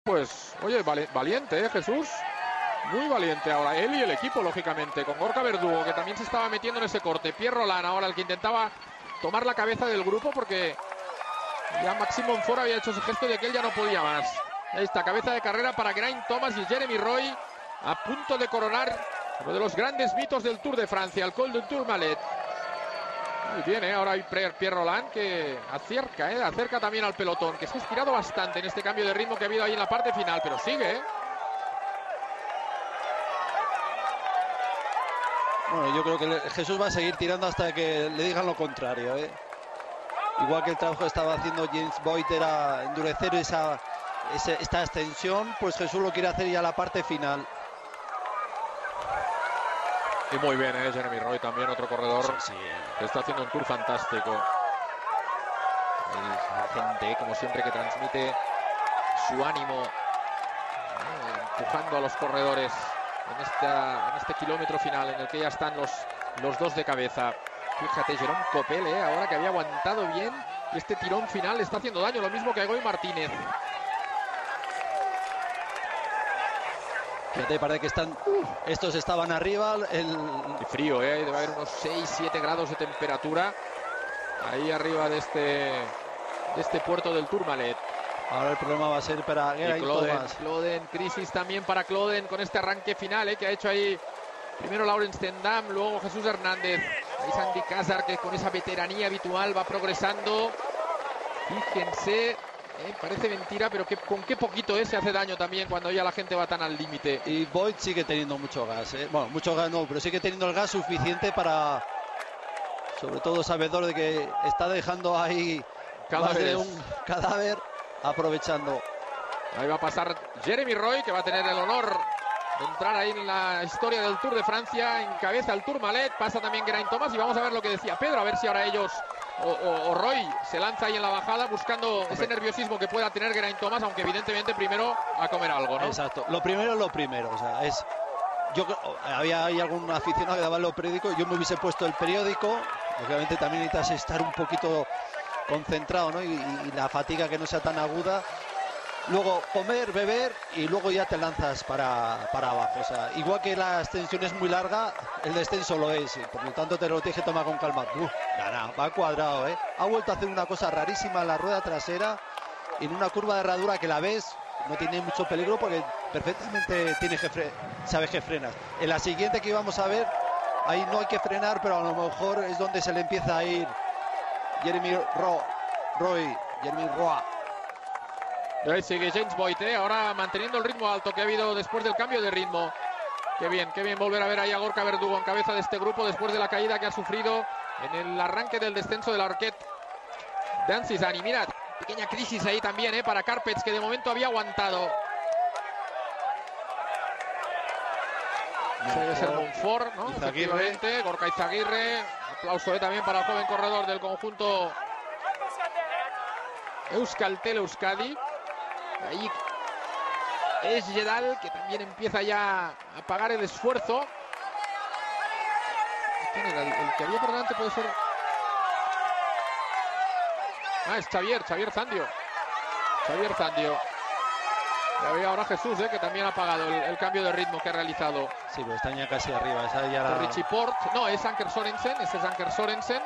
Pues, oye, valiente, Jesús. Muy valiente ahora, él y el equipo, lógicamente, con Gorka Verdugo, que también se estaba metiendo en ese corte. Pierre Roland ahora el que intentaba tomar la cabeza del grupo, porque ya Maxime Montfort había hecho ese gesto de que él ya no podía más. Ahí está, cabeza de carrera para Geraint Thomas y Jeremy Roy, a punto de coronar uno de los grandes mitos del Tour de Francia, el Col du Tourmalet. Muy bien, ahora hay Pierre Roland que acerca también al pelotón, que se ha estirado bastante en este cambio de ritmo que ha habido ahí en la parte final, pero sigue, Bueno, yo creo que Jesús va a seguir tirando hasta que le digan lo contrario, Igual que el trabajo que estaba haciendo James Boyd era endurecer esta extensión, pues Jesús lo quiere hacer ya la parte final. Y muy bien, Jeremy Roy también, otro corredor Sí. que está haciendo un tour fantástico. Y la gente, como siempre, que transmite su ánimo, empujando a los corredores en este kilómetro final en el que ya están los dos de cabeza. Fíjate, Jerome Coppel, ahora que había aguantado bien, y este tirón final le está haciendo daño, lo mismo que a Goy Martínez. Fíjate, parece que estos estaban arriba. Y frío, debe haber unos 6-7 grados de temperatura ahí arriba de este puerto del Tourmalet. Ahora el problema va a ser para Geraint Thomas. Cloden, crisis también para Cloden con este arranque final que ha hecho ahí primero Laurens ten Dam, luego Jesús Hernández. Ahí Sandy Cazar, que con esa veteranía habitual va progresando. Fíjense, parece mentira, pero con qué poquito se hace daño también cuando ya la gente va tan al límite. Y Boyd sigue teniendo mucho gas, Bueno, mucho gas no, pero sigue teniendo el gas suficiente para, sobre todo sabedor de que está dejando ahí más de un cadáver, aprovechando. Ahí va a pasar Jeremy Roy, que va a tener el honor de entrar ahí en la historia del Tour de Francia. Encabeza el Tourmalet, pasa también Geraint Thomas y vamos a ver lo que decía Pedro, a ver si ahora ellos o Roy se lanza ahí en la bajada buscando ese nerviosismo que pueda tener Geraint Thomas, aunque evidentemente primero a comer algo, ¿no? Exacto, lo primero es lo primero, o sea, había ahí algún aficionado que daba los periódicos, yo me hubiese puesto el periódico, obviamente también necesitas estar un poquito concentrado, ¿no? Y la fatiga que no sea tan aguda. Luego comer, beber y luego ya te lanzas para abajo. O sea, igual que la extensión es muy larga, el descenso lo es. Y por lo tanto te lo tienes que tomar con calma. Va cuadrado, Ha vuelto a hacer una cosa rarísima en la rueda trasera. En una curva de herradura que la ves, no tiene mucho peligro porque perfectamente sabes que frenas. En la siguiente que íbamos a ver, ahí no hay que frenar, pero a lo mejor es donde se le empieza a ir Jeremy Roy. Ahí sigue James Boyd, ahora manteniendo el ritmo alto que ha habido después del cambio de ritmo. Qué bien volver a ver ahí a Gorka Verdugo en cabeza de este grupo después de la caída que ha sufrido en el arranque del descenso de la Arquette d'Ancizani. Mirad, pequeña crisis ahí también para Carpets, que de momento había aguantado. Debe ser Montfort, ¿no? Efectivamente, Gorka Izaguirre. Aplauso también para el joven corredor del conjunto Euskaltel Euskadi. Ahí es Jedal, que también empieza ya a pagar el esfuerzo. El que había por delante puede ser... es Xavier Zandio. Ya ve ahora Jesús, que también ha pagado el cambio de ritmo que ha realizado. Sí, pero están ya casi arriba. Esa ya la... Richie Port, no, es Anker Sorensen.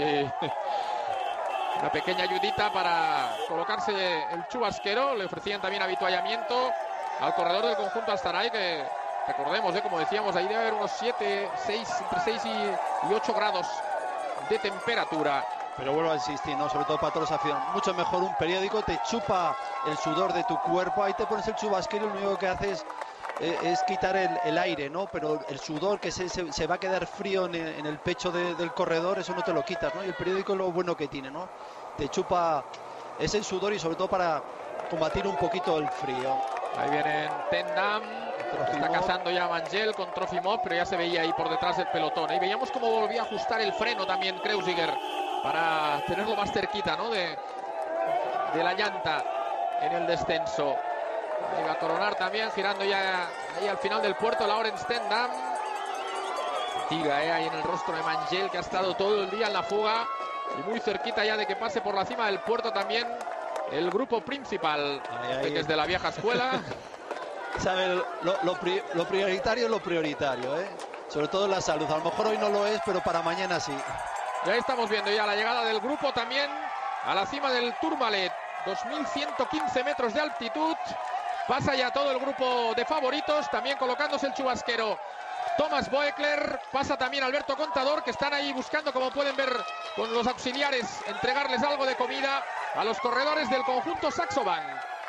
Una pequeña ayudita para colocarse el chubasquero. Le ofrecían también habituallamiento al corredor del conjunto Astana, que recordemos, como decíamos, ahí debe haber unos entre 6 y 8 grados de temperatura. Pero vuelvo a insistir, ¿no? Sobre todo para todos los aficionados. Mucho mejor un periódico, te chupa el sudor de tu cuerpo. Ahí te pones el chubasquero y lo único que haces es quitar el aire, ¿no? Pero el sudor que se va a quedar frío en el pecho del corredor, eso no te lo quitas, ¿no? Y el periódico es lo bueno que tiene, ¿no? Te chupa ese sudor y sobre todo para combatir un poquito el frío. Ahí viene ten Dam, está cazando ya Mangel con Trofimov, pero ya se veía ahí por detrás del pelotón. Ahí veíamos cómo volvía a ajustar el freno también Kreuziger para tenerlo más cerquita, ¿no? de la llanta en el descenso. Ahí va a coronar también, girando ya ahí al final del puerto Laurens ten Dam. Fatiga ahí en el rostro de Mangel, que ha estado todo el día en la fuga y muy cerquita ya de que pase por la cima del puerto también el grupo principal, que es de la vieja escuela. ¿Sabe? Lo prioritario es lo prioritario, ¿eh? Sobre todo la salud. A lo mejor hoy no lo es, pero para mañana sí. Y ahí estamos viendo ya la llegada del grupo también a la cima del Tourmalet. 2115 metros de altitud. Pasa ya todo el grupo de favoritos, también colocándose el chubasquero Thomas Voeckler. Pasa también Alberto Contador, que están ahí buscando, como pueden ver, con los auxiliares, entregarles algo de comida a los corredores del conjunto Saxo Bank.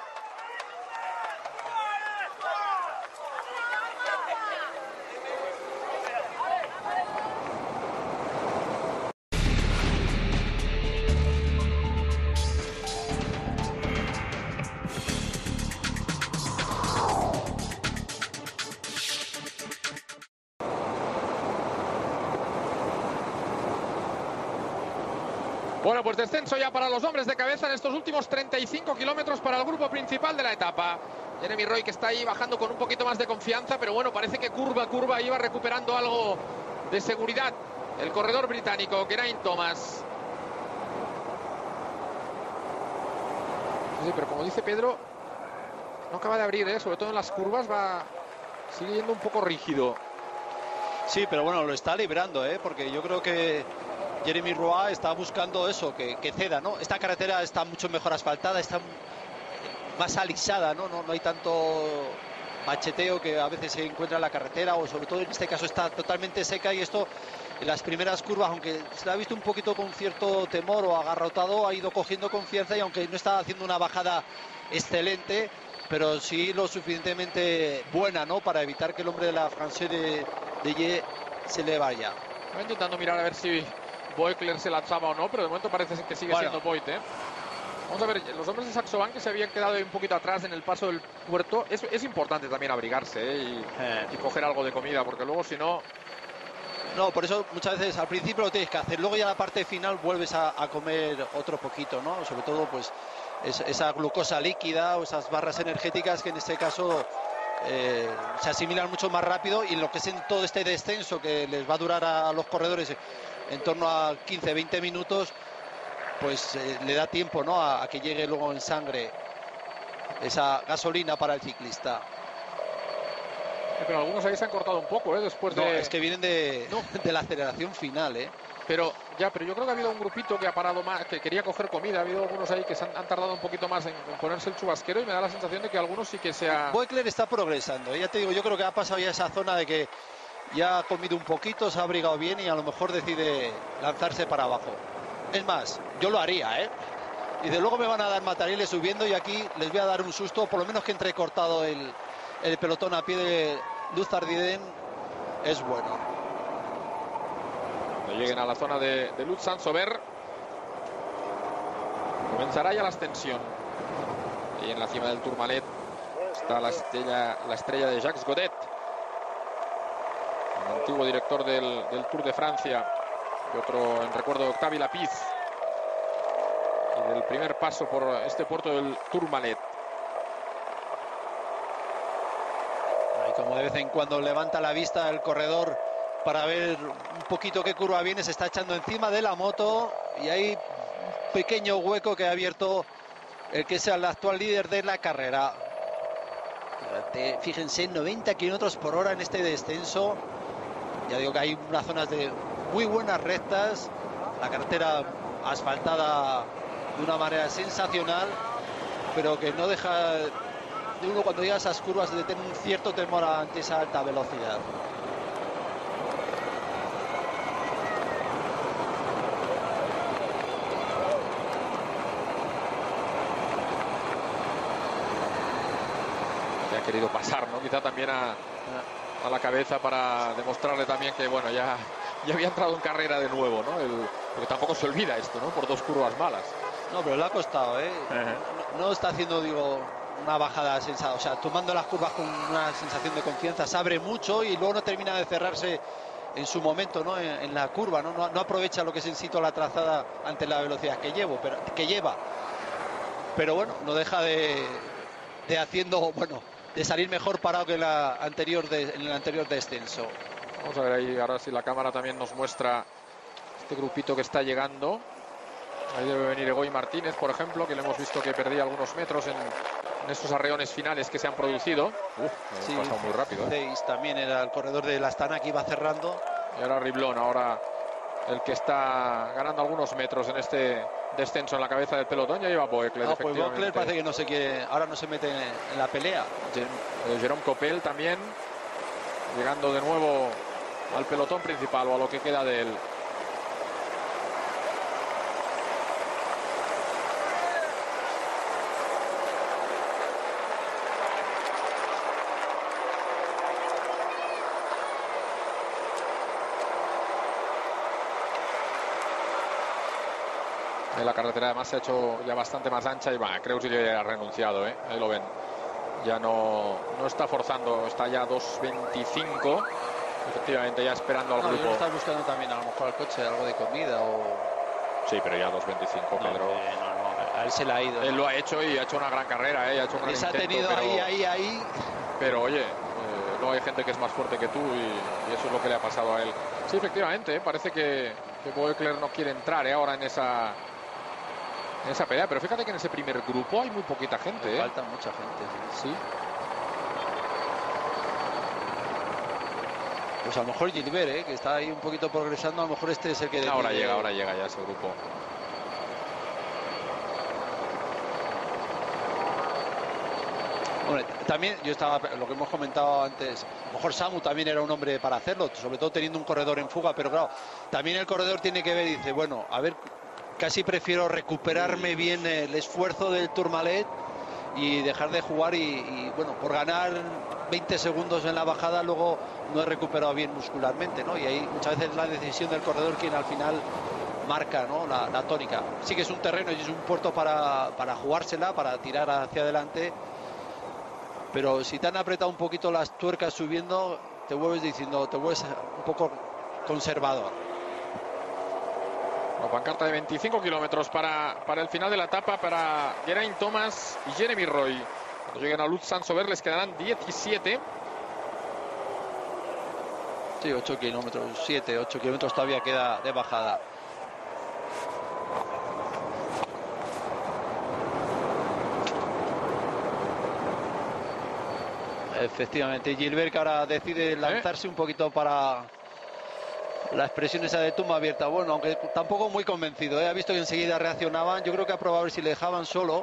Bueno, pues descenso ya para los hombres de cabeza en estos últimos 35 kilómetros para el grupo principal de la etapa. Jeremy Roy, que está ahí bajando con un poquito más de confianza, pero bueno, parece que curva a curva iba recuperando algo de seguridad el corredor británico, Geraint Thomas. Sí, pero como dice Pedro, no acaba de abrir, sobre todo en las curvas, sigue yendo un poco rígido. Sí, pero bueno, lo está librando, porque yo creo que Jeremy Roy está buscando eso, que ceda, ¿no? Esta carretera está mucho mejor asfaltada, está más alisada, ¿no? No hay tanto macheteo que a veces se encuentra en la carretera, o sobre todo en este caso está totalmente seca, y esto en las primeras curvas, aunque se la ha visto un poquito con cierto temor o agarrotado, ha ido cogiendo confianza, y aunque no está haciendo una bajada excelente, pero sí lo suficientemente buena, ¿no? Para evitar que el hombre de la Française de Ye se le vaya. Estoy intentando mirar a ver si Voeckler se lanzaba o no, pero de momento parece que sigue siendo Voigt, Vamos a ver, los hombres de Saxo Bank, que se habían quedado un poquito atrás en el paso del puerto, es importante también abrigarse y coger algo de comida, porque luego si no... No, por eso muchas veces al principio lo tienes que hacer, luego ya la parte final vuelves a comer otro poquito, ¿no? Sobre todo pues esa glucosa líquida o esas barras energéticas que en este caso se asimilan mucho más rápido, y en lo que es en todo este descenso que les va a durar a los corredores en torno a 15-20 minutos, pues le da tiempo, ¿no? a que llegue luego en sangre esa gasolina para el ciclista. Pero algunos ahí se han cortado un poco, después de... No, es que vienen de la aceleración final, Pero yo creo que ha habido un grupito que ha parado más, que quería coger comida. Ha habido algunos ahí que han tardado un poquito más en ponerse el chubasquero, y me da la sensación de que algunos sí que se ha... Voeckler está progresando, ya te digo, yo creo que ha pasado ya esa zona de que ya ha comido un poquito, se ha abrigado bien y a lo mejor decide lanzarse para abajo. Es más, yo lo haría, Y de luego me van a dar materiales subiendo, y aquí les voy a dar un susto, por lo menos que entrecortado el pelotón a pie de Luz Ardiden es bueno. Cuando lleguen a la zona de Luz Saint-Sauveur, comenzará ya la ascensión. Y en la cima del Tourmalet está la estrella de Jacques Godet, el antiguo director del Tour de Francia, y otro en recuerdo de Octavie Lapiz, y del primer paso por este puerto del Tourmalet. Y como de vez en cuando levanta la vista el corredor para ver un poquito qué curva viene, se está echando encima de la moto, y hay un pequeño hueco que ha abierto el que es el actual líder de la carrera. Fíjense, 90 kilómetros por hora en este descenso. Ya digo que hay unas zonas de muy buenas rectas, la carretera asfaltada de una manera sensacional, pero que no deja de uno, cuando llega a esas curvas, de tener un cierto temor ante esa alta velocidad. Se ha querido pasar, ¿no? Quizá también a la cabeza, para demostrarle también que, bueno, ya había entrado en carrera de nuevo, ¿no? Porque tampoco se olvida esto, ¿no? Por dos curvas malas. No, pero le ha costado, No está haciendo, una bajada sensata, o sea, tomando las curvas con una sensación de confianza, se abre mucho y luego no termina de cerrarse en su momento, ¿no? En la curva, ¿no? No aprovecha lo que es en sitio la trazada ante la velocidad que lleva. Pero bueno, no deja de salir mejor parado que en el anterior descenso. Vamos a ver ahí ahora si la cámara también nos muestra este grupito que está llegando. Ahí debe venir Egoy Martínez, por ejemplo, que le hemos visto que perdía algunos metros en esos arreones finales que se han producido. Sí, Ha pasado muy rápido. Ceis también era el corredor de la Astana que iba cerrando. Y ahora Riblón, ahora el que está ganando algunos metros en este descenso en la cabeza del pelotón. Ya lleva Boekler, Pues Boekler parece que no se quiere, ahora no se mete en la pelea. Jerome Coppel también llegando de nuevo al pelotón principal o a lo que queda de él. La carretera además se ha hecho ya bastante más ancha y Creus ya ha renunciado, ahí lo ven. Ya no está forzando, está ya a 2.25. Efectivamente, ya esperando al grupo. Está buscando también a lo mejor al coche algo de comida o... Sí, pero ya a 2.25, Pedro. A él se le ha ido. Él lo ha hecho y ha hecho una gran carrera, ha hecho un gran intento, ha tenido pero, ahí. Pero oye, no hay gente que es más fuerte que tú y eso es lo que le ha pasado a él. Sí, efectivamente, parece que Boekler no quiere entrar ahora en esa pelea, pero fíjate que en ese primer grupo hay muy poquita gente. Falta mucha gente. Sí. Pues a lo mejor Gilbert, que está ahí un poquito progresando, a lo mejor este es el que... Ahora llega ya ese grupo. Hombre, también yo estaba, lo que hemos comentado antes, a lo mejor Samu también era un hombre para hacerlo, sobre todo teniendo un corredor en fuga, pero claro, también el corredor tiene que ver y dice, bueno, a ver, casi prefiero recuperarme bien el esfuerzo del Tourmalet y dejar de jugar y bueno, por ganar 20 segundos en la bajada luego no he recuperado bien muscularmente, ¿no? Y ahí muchas veces la decisión del corredor quien al final marca, ¿no? la tónica. Sí que es un terreno y es un puerto para jugársela, para tirar hacia adelante, pero si te han apretado un poquito las tuercas subiendo, te vuelves un poco conservador. La pancarta de 25 kilómetros para el final de la etapa para Geraint Thomas y Jeremy Roy. Cuando lleguen a Luz Saint-Sauveur les quedarán 17. Sí, 8 kilómetros, 8 kilómetros todavía queda de bajada. Efectivamente, Gilbert que ahora decide lanzarse un poquito para la expresión esa de tumba abierta. Bueno, aunque tampoco muy convencido, ha visto que enseguida reaccionaban. Yo creo que ha probado a ver si le dejaban solo.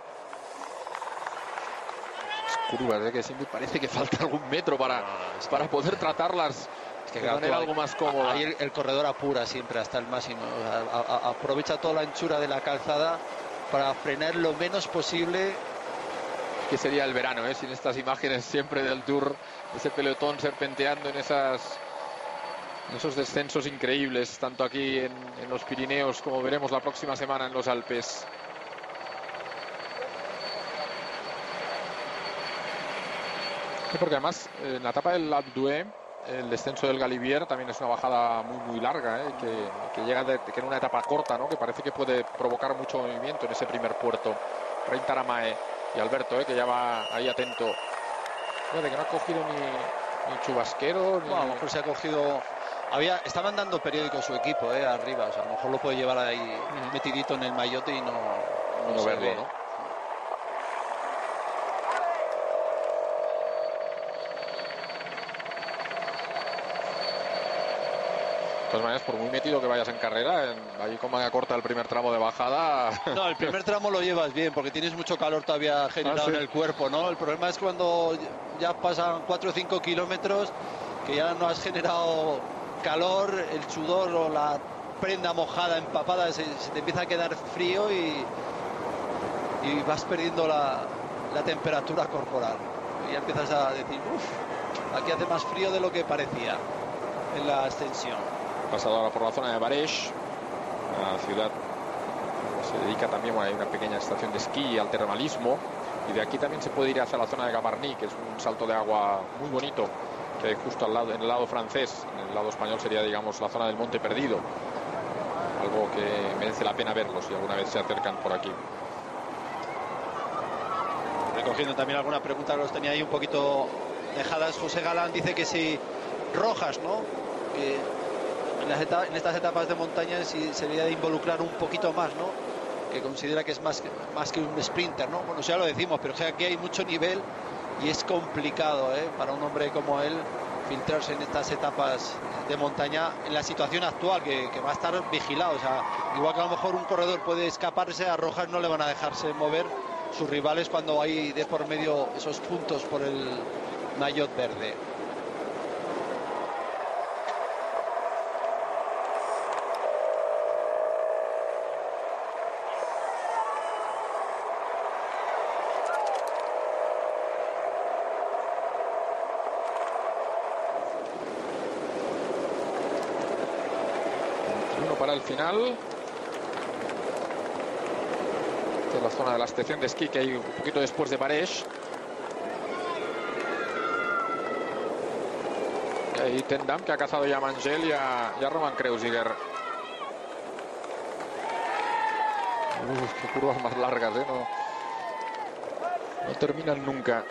Curvas, que siempre parece que falta algún metro para poder tratarlas de manera algo más cómoda. Ahí el corredor apura siempre hasta el máximo. Aprovecha toda la anchura de la calzada para frenar lo menos posible. Que sería el verano, sin estas imágenes siempre del Tour, ese pelotón serpenteando en esos descensos increíbles, tanto aquí en los Pirineos como veremos la próxima semana en los Alpes. Porque además en la etapa del Alpe d'Huez el descenso del Galibier también es una bajada muy larga, que llega que en una etapa corta, ¿no? Que parece que puede provocar mucho movimiento en ese primer puerto. Rein Taramae y Alberto, que ya va ahí atento. Fíjate que no ha cogido ni chubasquero. Bueno, a lo mejor se ha cogido... Estaban dando periódico su equipo arriba, o sea, a lo mejor lo puede llevar ahí metidito en el maillot y no verlo, ve, ¿no? De todas maneras, por muy metido que vayas en carrera, ahí como corta el primer tramo de bajada. No, el primer tramo lo llevas bien porque tienes mucho calor todavía generado en el cuerpo, ¿no? El problema es cuando ya pasan 4 o 5 kilómetros que ya no has generado calor, el sudor o la prenda mojada, empapada, se te empieza a quedar frío y vas perdiendo la temperatura corporal. Y ya empiezas a decir, aquí hace más frío de lo que parecía en la ascensión. Pasado ahora por la zona de Baresh, una ciudad que se dedica también, hay una pequeña estación de esquí y al termalismo, y de aquí también se puede ir hacia la zona de Gavarnie, que es un salto de agua muy bonito que hay justo al lado, en el lado francés. En el lado español sería, digamos, la zona del Monte Perdido, algo que merece la pena verlo si alguna vez se acercan por aquí. Recogiendo también alguna pregunta que los tenía ahí un poquito dejadas, José Galán dice que si Rojas, ¿no? Que en estas etapas de montaña sí se debería de involucrar un poquito más, ¿no? Que considera que es más que un sprinter, ¿no? Bueno, ya lo decimos, pero o sea, aquí hay mucho nivel y es complicado, para un hombre como él filtrarse en estas etapas de montaña en la situación actual, que va a estar vigilado. O sea, igual que a lo mejor un corredor puede escaparse, a Rojas no le van a dejarse mover sus rivales cuando hay de por medio esos puntos por el maillot verde. Para el final. Esta es la zona de la estación de esquí que hay un poquito después de Pareix. Y ahí Tendam, que ha cazado ya a Mangel y a Roman Kreuziger. Qué curvas más largas, no terminan nunca.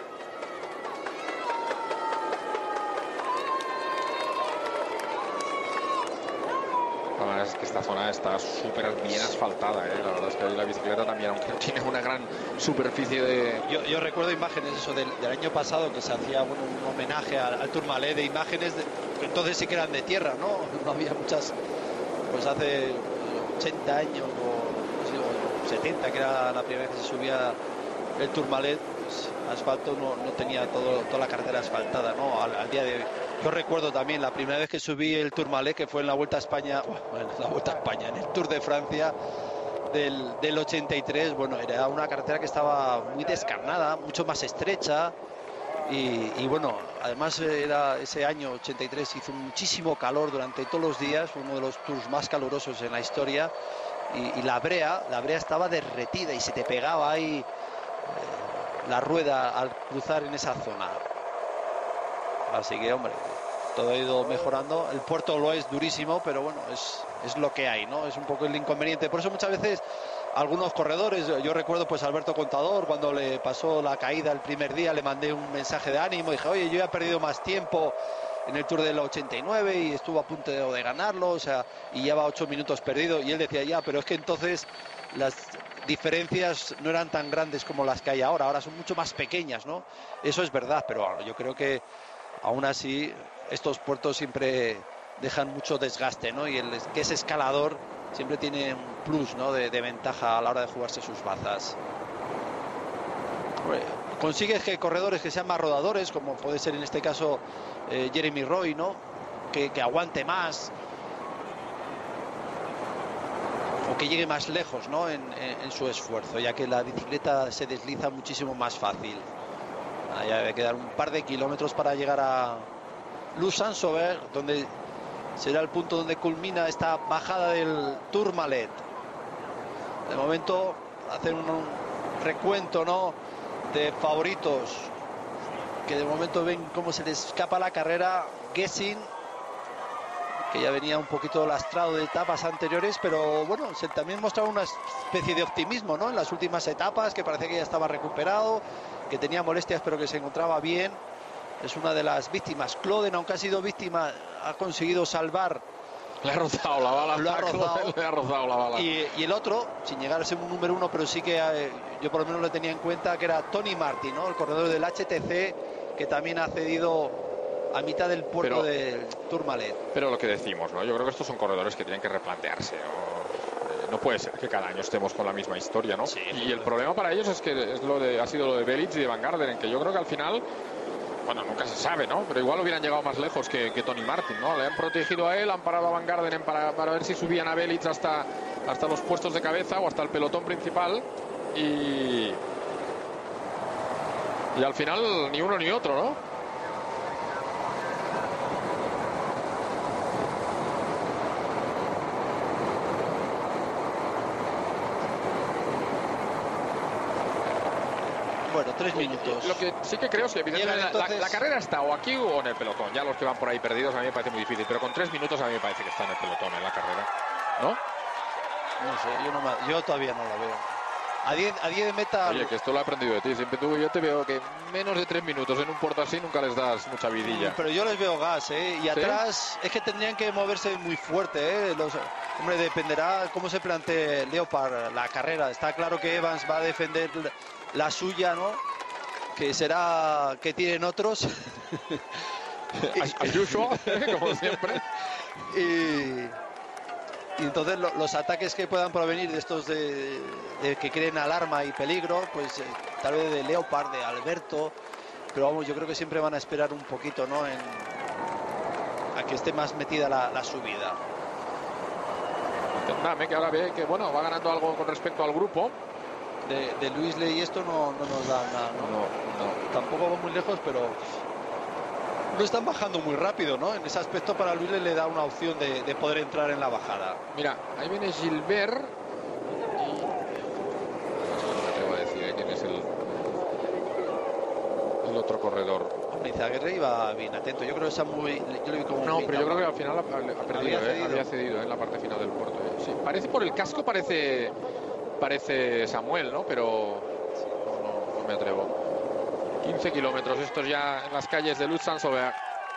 Es que esta zona está súper bien asfaltada, La verdad es que ahí la bicicleta también, aunque tiene una gran superficie de... Yo recuerdo imágenes eso del año pasado, que se hacía un homenaje al Tourmalet, de imágenes que entonces sí que eran de tierra, ¿no? No había muchas, pues hace 80 años o 70, que era la primera vez que se subía el Tourmalet, pues asfalto no tenía toda la carretera asfaltada, ¿no? Al día de hoy. Yo recuerdo también la primera vez que subí el Tourmalet, que fue en la Vuelta a España, en el Tour de Francia del 83. Bueno, era una carretera que estaba muy descarnada, mucho más estrecha. Y bueno, además era ese año 83, hizo muchísimo calor durante todos los días, uno de los tours más calurosos en la historia. Y la brea estaba derretida y se te pegaba ahí la rueda al cruzar en esa zona. Así que, hombre, todo ha ido mejorando. El puerto lo es durísimo, pero bueno, es lo que hay, ¿no? Es un poco el inconveniente. Por eso muchas veces algunos corredores, yo recuerdo pues Alberto Contador, cuando le pasó la caída el primer día, le mandé un mensaje de ánimo, dije, oye, yo ya he perdido más tiempo en el Tour del 89 y estuvo a punto de ganarlo, o sea, y lleva 8 minutos perdido. Y él decía, ya, pero es que entonces las diferencias no eran tan grandes como las que hay ahora son mucho más pequeñas, ¿no? Eso es verdad, pero yo creo que aún así estos puertos siempre dejan mucho desgaste, ¿no? Y el que es escalador siempre tiene un plus, ¿no? de ventaja a la hora de jugarse sus bazas. Consigues que corredores que sean más rodadores, como puede ser en este caso Jeremy Roy, ¿no? Que aguante más o que llegue más lejos, ¿no? en su esfuerzo, ya que la bicicleta se desliza muchísimo más fácil. Ya debe quedar un par de kilómetros para llegar a Luz-Saint-Sauveur, donde será el punto donde culmina esta bajada del Tourmalet. De momento, hacer un recuento, ¿no? De favoritos, que de momento ven cómo se les escapa la carrera. Gessin, que ya venía un poquito lastrado de etapas anteriores, pero bueno, se también mostraba una especie de optimismo, ¿no? En las últimas etapas, que parecía que ya estaba recuperado, que tenía molestias, pero que se encontraba bien. Es una de las víctimas. Cloden, aunque ha sido víctima, ha conseguido salvar. Le ha rozado la bala. Lo ha rozado. Le ha rozado la bala. Y el otro, sin llegar a ser un número uno, pero sí que yo por lo menos lo tenía en cuenta, que era Tony Martin, ¿no? El corredor del HTC, que también ha cedido a mitad del puerto del Tourmalet. Pero lo que decimos, ¿no? Yo creo que estos son corredores que tienen que replantearse, ¿no? No puede ser que cada año estemos con la misma historia, ¿no? Sí, y el problema para ellos es que ha sido lo de Belic y de Van Garderen, que yo creo que al final, bueno, nunca se sabe, ¿no? Pero igual hubieran llegado más lejos que Tony Martin, ¿no? Le han protegido a él, han parado a Van Garderen para ver si subían a Belic hasta los puestos de cabeza o hasta el pelotón principal. Y al final ni uno ni otro, ¿no? Bueno, 3 minutos. Lo que sí que creo es que evidentemente entonces... la carrera está o aquí o en el pelotón. Ya los que van por ahí perdidos a mí me parece muy difícil, pero con 3 minutos a mí me parece que está en el pelotón en la carrera, ¿no? No sé, yo todavía no lo veo. A 10 de meta. Oye, que esto lo he aprendido de ti. Siempre yo te veo que menos de 3 minutos en un puerto así nunca les das mucha vidilla. Pero yo les veo gas, ¿eh? Y atrás es que tendrían que moverse muy fuerte, ¿eh? Hombre, dependerá cómo se plantee Leopard la carrera. Está claro que Evans va a defender la suya, ¿no? Que será que tienen otros. As usual, como siempre. Y entonces los ataques que puedan provenir de estos de que creen alarma y peligro, pues tal vez de Leopard, de Alberto, pero vamos, yo creo que siempre van a esperar un poquito, ¿no? A que esté más metida la subida. Dame que ahora ve que bueno, va ganando algo con respecto al grupo. De Luis Ley esto no nos da nada, ¿no? Tampoco va muy lejos, pero no están bajando muy rápido, ¿no? En ese aspecto para Luis le da una opción de poder entrar en la bajada. Mira, ahí viene Gilbert y no me atrevo a decir quién es el otro corredor. Izaguirre iba bien atento. Yo creo que está muy. Yo lo vi como. No, pero yo creo que al final ha perdido, había cedido en la parte final del puerto. Sí, parece por el casco, parece Samuel, ¿no? Pero no me atrevo. 15 kilómetros, estos ya en las calles de Luz Saint-Sauveur.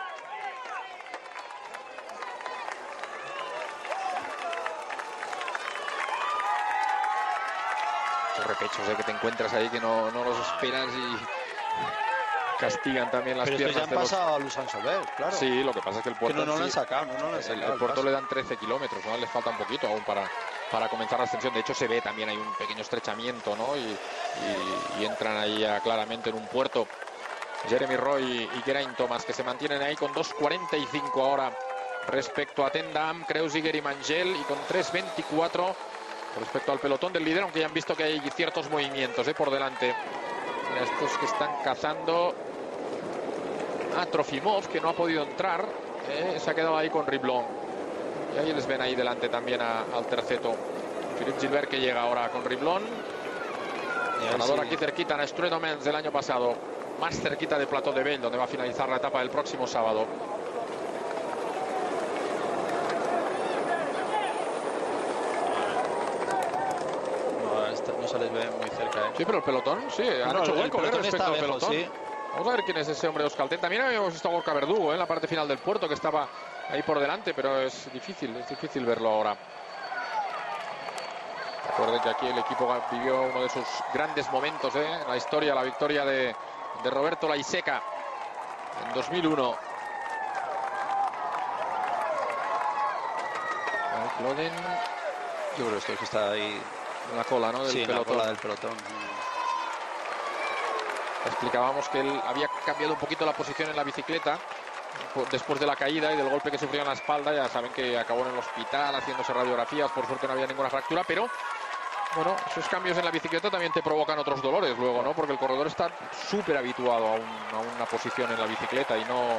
Esos repechos que te encuentras ahí que no los esperas y castigan también las piernas. Pero ya han pasado a Luz Saint-Sauveur, claro. Sí, lo que pasa es que el puerto... Que no lo han sacado, el puerto le dan 13 kilómetros, ¿no? Les falta un poquito aún para comenzar la ascensión. De hecho se ve también hay un pequeño estrechamiento, ¿no? Y entran ahí ya claramente en un puerto. Jeremy Roy y Geraint Thomas, que se mantienen ahí con 2.45 ahora respecto a Tendam, Kreuziger y Mangel, y con 3.24 respecto al pelotón del líder, aunque ya han visto que hay ciertos movimientos por delante. Mira, estos que están cazando a Trofimov, que no ha podido entrar, se ha quedado ahí con Riblon. Y ahí les ven ahí delante también al terceto. Philippe Gilbert, que llega ahora con Riblon. Ganador aquí cerquita en Streudomens del año pasado. Más cerquita de Plateau de Bell, donde va a finalizar la etapa del próximo sábado. No se les ve muy cerca, Sí, pero el pelotón, sí, han hecho hueco respecto al pelotón. Sí. Vamos a ver quién es ese hombre de Euskaltel. También habíamos visto a Gorka Verdugo en la parte final del puerto, que estaba ahí por delante, pero es difícil verlo ahora. Recuerden que aquí el equipo vivió uno de sus grandes momentos en la historia, la victoria de Roberto Laiseca en 2001. Loden, yo creo que está ahí en la cola, ¿no? Del pelotón. La cola del pelotón. Explicábamos que él había cambiado un poquito la posición en la bicicleta después de la caída y del golpe que sufrió en la espalda. Ya saben que acabó en el hospital haciéndose radiografías, por suerte no había ninguna fractura, pero bueno, esos cambios en la bicicleta también te provocan otros dolores luego, ¿no? Porque el corredor está súper habituado a una posición en la bicicleta y no...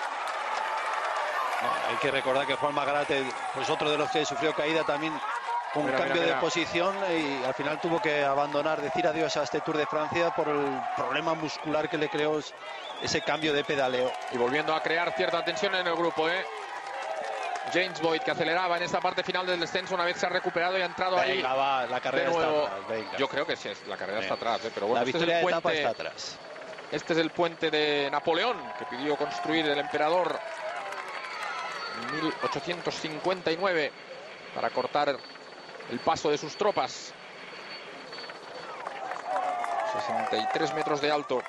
Hay que recordar que Juan Magrate, pues otro de los que sufrió caída también con un cambio de posición, y al final tuvo que abandonar, decir adiós a este Tour de Francia por el problema muscular que le creó ese cambio de pedaleo. Y volviendo a crear cierta tensión en el grupo, James Boyd, que aceleraba en esta parte final del descenso, una vez se ha recuperado y ha entrado ahí. Va, la carrera de nuevo. Está atrás, yo creo que sí, la carrera está atrás, pero bueno, la victoria de etapa está atrás. Este es el puente de Napoleón, que pidió construir el emperador en 1859 para cortar el paso de sus tropas. 63 metros de alto.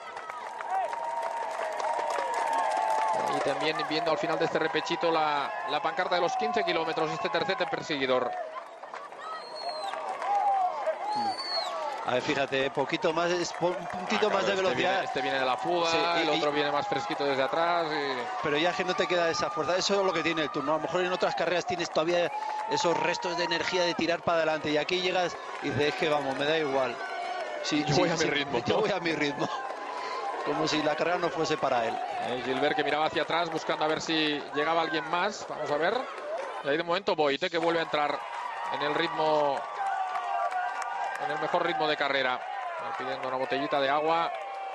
Y también viendo al final de este repechito la pancarta de los 15 kilómetros, este tercer perseguidor. A ver, fíjate, poquito más, un puntito más de velocidad. Este viene de la fuga, sí, el otro viene más fresquito desde atrás. Pero ya que no te queda esa fuerza, eso es lo que tiene el Tour, ¿no? A lo mejor en otras carreras tienes todavía esos restos de energía de tirar para adelante, y aquí llegas y dices, es que vamos, me da igual. Yo voy a mi ritmo. Yo voy a mi ritmo. Como si la carrera no fuese para él. Gilbert, que miraba hacia atrás buscando a ver si llegaba alguien más. Vamos a ver. Y ahí de momento Boyd, que vuelve a entrar en el ritmo, en el mejor ritmo de carrera. Pidiendo una botellita de agua.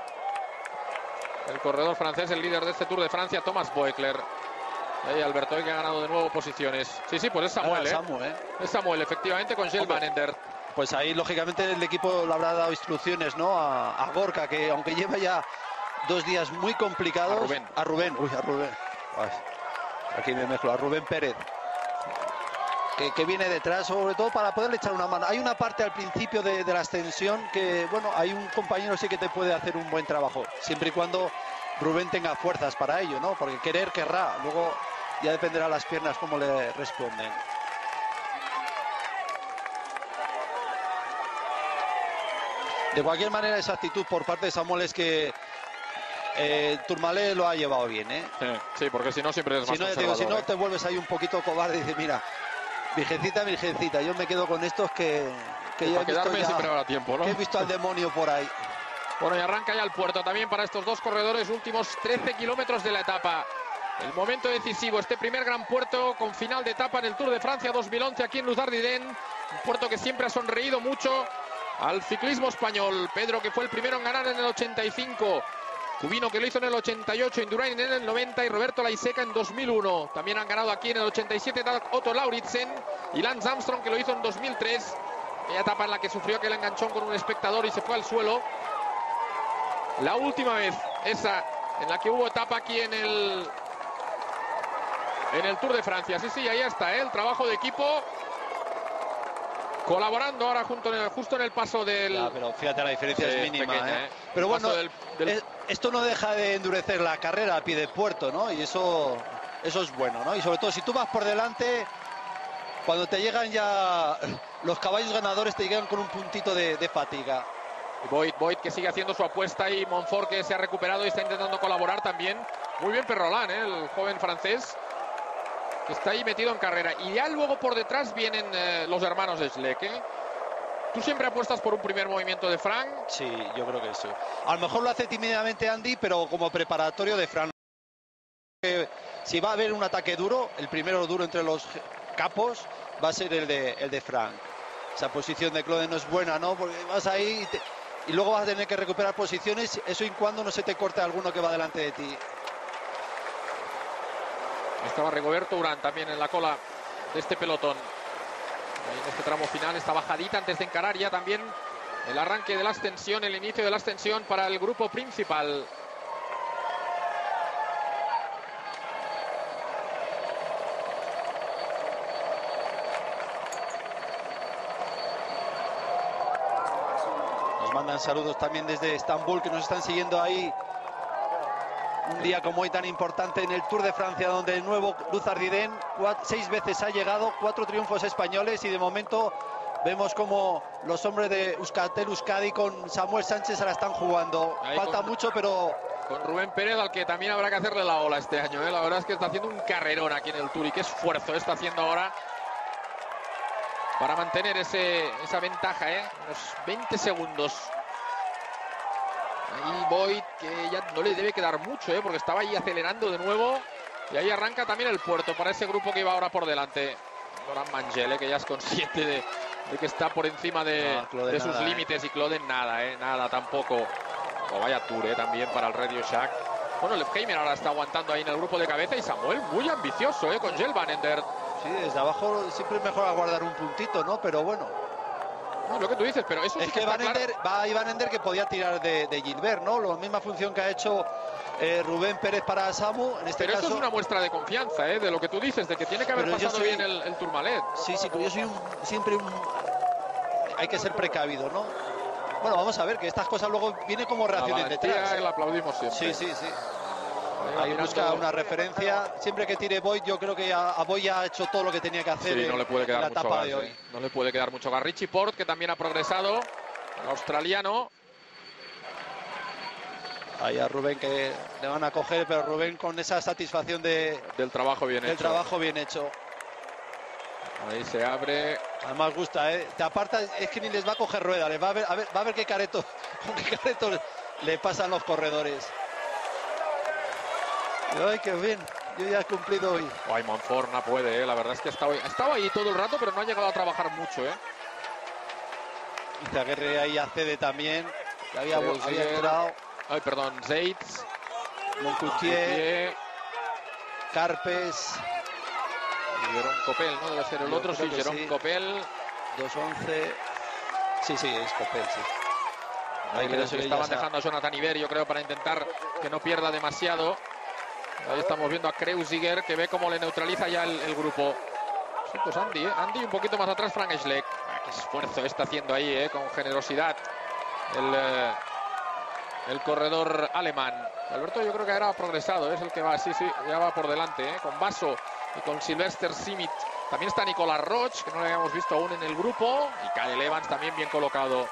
El corredor francés, el líder de este Tour de Francia, Thomas Voeckler. Y ahí Alberto, que ha ganado de nuevo posiciones. Sí, pues es Samuel, Samuel, Es Samuel, efectivamente, con Gilles Van Endert. Pues ahí, lógicamente, el equipo le habrá dado instrucciones, ¿no? A Gorka, que aunque lleva ya 2 días muy complicados. A Rubén. Ay, aquí me mezclo. A Rubén Pérez. Que viene detrás, sobre todo para poderle echar una mano. Hay una parte al principio de la ascensión que, bueno, hay un compañero sí que te puede hacer un buen trabajo, siempre y cuando Rubén tenga fuerzas para ello, ¿no? Porque querer querrá, luego ya dependerá las piernas cómo le responden. De cualquier manera, esa actitud por parte de Samuel es que Tourmalet lo ha llevado bien, ¿eh? Sí, porque si no siempre es más conservador, si no te vuelves ahí un poquito cobarde y dices, mira, virgencita, yo me quedo con estos que ya siempre habrá tiempo, ¿no? Que he visto al demonio por ahí. Bueno, y arranca ya el puerto también para estos dos corredores, últimos 13 kilómetros de la etapa. El momento decisivo, este primer gran puerto con final de etapa en el Tour de Francia 2011 aquí en Luz Ardiden. Un puerto que siempre ha sonreído mucho al ciclismo español. Pedro, que fue el primero en ganar en el 85. Cubino, que lo hizo en el 88, Indurain en el 90 y Roberto Laiseca en 2001. También han ganado aquí en el 87 Otto Lauritsen y Lance Armstrong, que lo hizo en 2003. Aquella etapa en la que sufrió aquel enganchón con un espectador y se fue al suelo. La última vez, esa en la que hubo etapa aquí en el Tour de Francia. Sí, ahí está, el trabajo de equipo. Colaborando ahora justo en el paso del... Ya, pero fíjate, la diferencia es mínima, pequeña, Pero bueno, esto no deja de endurecer la carrera a pie de puerto, ¿no? Y eso es bueno, ¿no? Y sobre todo, si tú vas por delante, cuando te llegan ya los caballos ganadores, te llegan con un puntito de fatiga. Boyd que sigue haciendo su apuesta y Montfort que se ha recuperado y está intentando colaborar también. Muy bien Perrolan, el joven francés, que está ahí metido en carrera. Y ya luego por detrás vienen los hermanos de Schleck. ¿Tú siempre apuestas por un primer movimiento de Frank? Sí, yo creo que sí. A lo mejor lo hace tímidamente Andy, pero como preparatorio de Frank. Si va a haber un ataque duro, el primero duro entre los capos va a ser el de Frank. Esa posición de Claude no es buena, ¿no? Porque vas ahí y luego vas a tener que recuperar posiciones, eso y cuando no se te corte alguno que va delante de ti. Estaba Rigoberto Urán también en la cola de este pelotón. Ahí en este tramo final, esta bajadita antes de encarar ya también el arranque de la ascensión, el inicio de la ascensión para el grupo principal. Nos mandan saludos también desde Estambul, que nos están siguiendo ahí. Un día como hoy tan importante en el Tour de Francia, donde el nuevo Luz Ardiden 6 veces ha llegado, 4 triunfos españoles, y de momento vemos como los hombres de Euskaltel Euskadi con Samuel Sánchez ahora están jugando. Ahí falta mucho, pero... Con Rubén Pérez, al que también habrá que hacerle la ola este año, La verdad es que está haciendo un carrerón aquí en el Tour, y qué esfuerzo está haciendo ahora para mantener esa ventaja, Unos 20 segundos. Ahí Boyd, que ya no le debe quedar mucho, porque estaba ahí acelerando de nuevo. Y ahí arranca también el puerto para ese grupo que iba ahora por delante. Laurent Mangel, que ya es consciente de que está por encima de sus límites. Y Claude nada, nada tampoco. O vaya Tour, también para el Radio Shack. Bueno, Lefheimer ahora está aguantando ahí en el grupo de cabeza. Y Samuel muy ambicioso, con Gel Van Ender. Sí, desde abajo siempre es mejor aguardar un puntito, ¿no? Pero bueno. No, lo que tú dices, pero eso es sí que va Van Ender, que podía tirar de Gilbert, ¿no? La misma función que ha hecho Rubén Pérez para Samu, en este caso. Pero eso es una muestra de confianza, de lo que tú dices, de que tiene que haber pasado bien el Tourmalet. Sí, pero yo soy siempre hay que ser precavido, ¿no? Bueno, vamos a ver, que estas cosas luego vienen como reacciones detrás. La aplaudimos siempre. Sí. Ahí busca una referencia. Siempre que tire Boyd, yo creo que a Boyd ya ha hecho todo lo que tenía que hacer no le puede quedar en la mucho etapa gas, de hoy. No le puede quedar mucho gas. Richie Porte, que también ha progresado, el australiano. Ahí a Rubén, que le van a coger, pero Rubén con esa satisfacción del trabajo bien hecho. Del trabajo bien hecho. Ahí se abre. Además gusta, te aparta, es que ni les va a coger rueda, les va a ver qué careto, con qué careto le pasan los corredores. Ay, qué bien, yo ya he cumplido hoy. Ay, Montfort no puede, la verdad es que estaba ahí todo el rato, pero no ha llegado a trabajar mucho, Izaguirre ahí accede también, que había entrado. Ay, perdón, Zeitz, Moncoutier, Carpes. Y Jerome Copel, ¿no? Debe ser el otro, sí, Jerome Copel. 2:11. Sí, sí, es Coppel, sí. Ahí le estaban dejando a Jonathan Iber, yo creo, para intentar que no pierda demasiado. Ahí estamos viendo a Kreuziger, que ve cómo le neutraliza ya el grupo. Sí, pues Andy, Andy un poquito más atrás, Frank Schleck. Qué esfuerzo está haciendo ahí, con generosidad el corredor alemán. Alberto yo creo que ahora ha progresado, es el que va, sí, ya va por delante, con Basso y con Sylvester Simit. También está Nicolas Roche, que no le habíamos visto aún en el grupo, y Kyle Evans también bien colocado.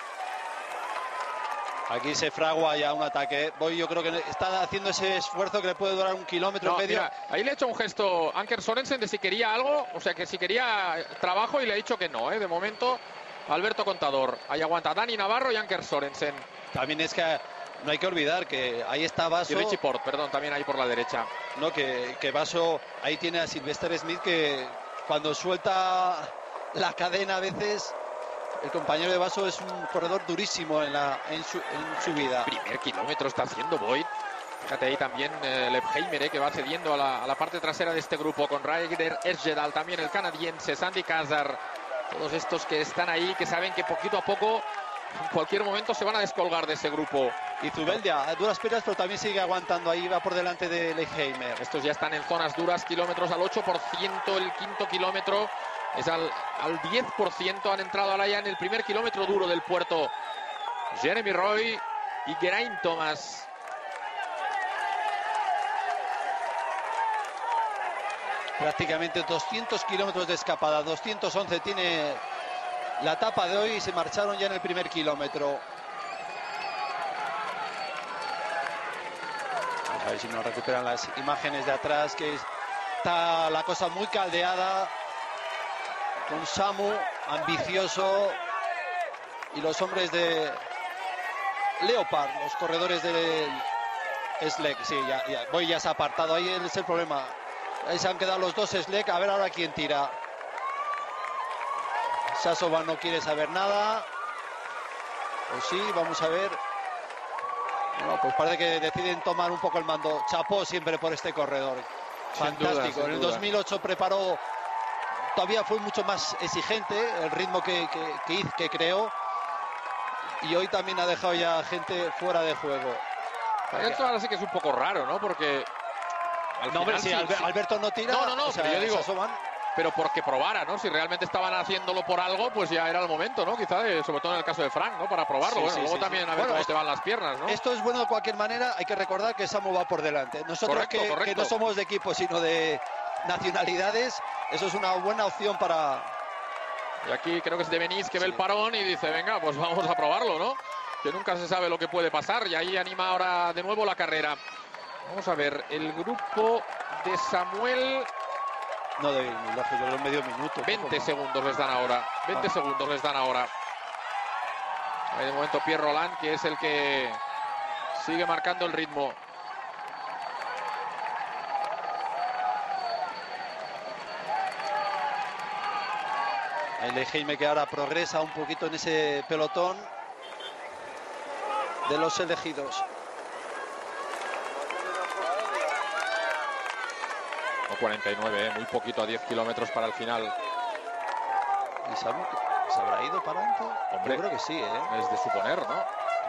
Aquí se fragua ya un ataque. Yo creo que está haciendo ese esfuerzo que le puede durar 1 kilómetro y medio. Mira, ahí le ha hecho un gesto Anker Sorensen de si quería algo, o sea que si quería trabajo, y le ha dicho que no, de momento Alberto Contador. Ahí aguanta Dani Navarro y Anker Sorensen. También es que no hay que olvidar que ahí está Basso. Y Richie Port, perdón, también ahí por la derecha. No, que Basso ahí tiene a Sylvester Smith, que cuando suelta la cadena a veces, el compañero de Basso es un corredor durísimo en su vida. Primer kilómetro está haciendo Boyd. Fíjate ahí también Lepheimer, que va cediendo a la parte trasera de este grupo, con Ryder Esgedal, también el canadiense, Sandy Kazar. Todos estos que están ahí, que saben que poquito a poco, en cualquier momento, se van a descolgar de ese grupo. Y Zubeldia, a duras penas, pero también sigue aguantando ahí, va por delante de Lepheimer. Estos ya están en zonas duras, kilómetros al 8%, el quinto kilómetro es al 10%, han entrado ahora ya en el primer kilómetro duro del puerto. Jeremy Roy y Geraint Thomas. Prácticamente 200 kilómetros de escapada, 211 tiene la etapa de hoy y se marcharon ya en el primer kilómetro. Vamos a ver si nos recuperan las imágenes de atrás, que está la cosa muy caldeada, con Samu ambicioso y los hombres de Leopard, los corredores del Schleck. Sí, ya se ha apartado, ahí es el problema. Ahí se han quedado los dos Schleck, a ver ahora quién tira. Sasova no quiere saber nada. O sí, vamos a ver. Bueno, pues parece que deciden tomar un poco el mando. Chapó siempre por este corredor. Fantástico. En el 2008 preparó, todavía fue mucho más exigente el ritmo que creó. Y hoy también ha dejado ya gente fuera de juego. Esto ahora sí que es un poco raro, ¿no? Porque no, hombre, si Alberto no tira. No, o sea, pero yo digo, pero porque probara, ¿no? Si realmente estaban haciéndolo por algo, pues ya era el momento, ¿no? Quizá, sobre todo en el caso de Frank, ¿no? Para probarlo. Sí, luego también a ver cómo te van las piernas, ¿no? Esto es bueno de cualquier manera. Hay que recordar que Samu va por delante. Nosotros correcto. Que no somos de equipo, sino de nacionalidades, eso es una buena opción para... Y aquí creo que es de Benítez que ve el parón y dice, venga, pues vamos a probarlo, ¿no? Que nunca se sabe lo que puede pasar. Y ahí anima ahora de nuevo la carrera. Vamos a ver, el grupo de Samuel... No debe ir muy lejos, yo creo medio minuto. 20 segundos les dan ahora. 20 segundos les dan ahora. Ahí de momento Pierre Roland, que es el que sigue marcando el ritmo. El Lepheimer, que ahora progresa un poquito en ese pelotón de los elegidos. 49, muy poquito a 10 kilómetros para el final. ¿Y Samu se habrá ido para adelante? Hombre, yo creo que sí, ¿eh? Es de suponer, ¿no?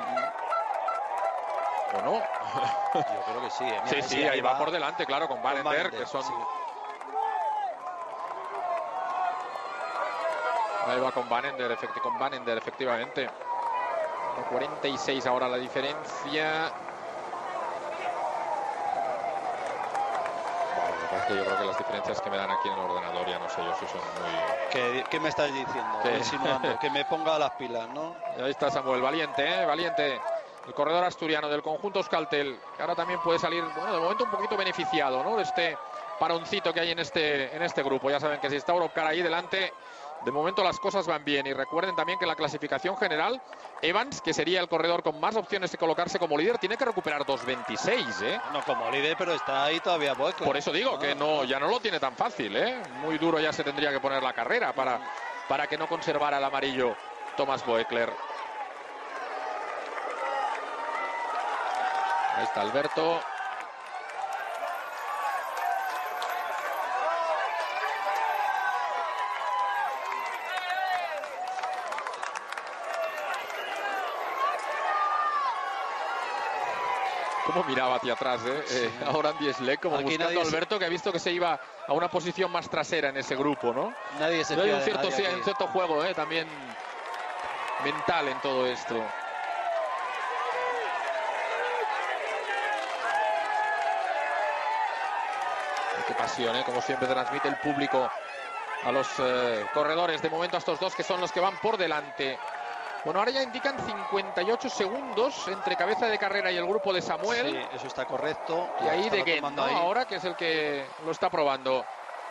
¿O no? Yo creo que sí, ¿eh? Mira, sí, ahí va por delante, claro, con Van Ender, que son... Sí. Ahí va con Van Ender, efectivamente. 46 ahora la diferencia. Yo creo que las diferencias que me dan aquí en el ordenador, ya no sé yo si son muy... ¿Qué me estás diciendo? Insinuando que me ponga las pilas, ¿no? Ahí está Samuel, valiente, valiente. El corredor asturiano del conjunto Euskaltel, que ahora también puede salir, bueno, de momento un poquito beneficiado, ¿no? De este paroncito que hay en este grupo. Ya saben que si está Europcar ahí delante, de momento las cosas van bien. Y recuerden también que en la clasificación general, Evans, que sería el corredor con más opciones de colocarse como líder, tiene que recuperar 2.26, ¿eh? No como líder, pero está ahí todavía Boecler. Por eso digo que ya no lo tiene tan fácil, ¿eh? Muy duro ya se tendría que poner la carrera para que no conservara el amarillo Thomas Boecler. Ahí está Alberto. cómo miraba hacia atrás, Sí. ahora Andy Schleck, como Aquí buscando a nadie Alberto, que ha visto que se iba a una posición más trasera en ese grupo, ¿no? Nadie se Pero hay fía un de cierto, nadie sí, hay aquí. un cierto juego, también mental en todo esto. Qué pasión, como siempre transmite el público a los corredores. De momento a estos dos que son los que van por delante. Bueno, ahora ya indican 58 segundos entre cabeza de carrera y el grupo de Samuel. Sí, eso está correcto. Y ahí Está de Gent, tomando ¿no? ahí. Ahora, que es el que lo está probando.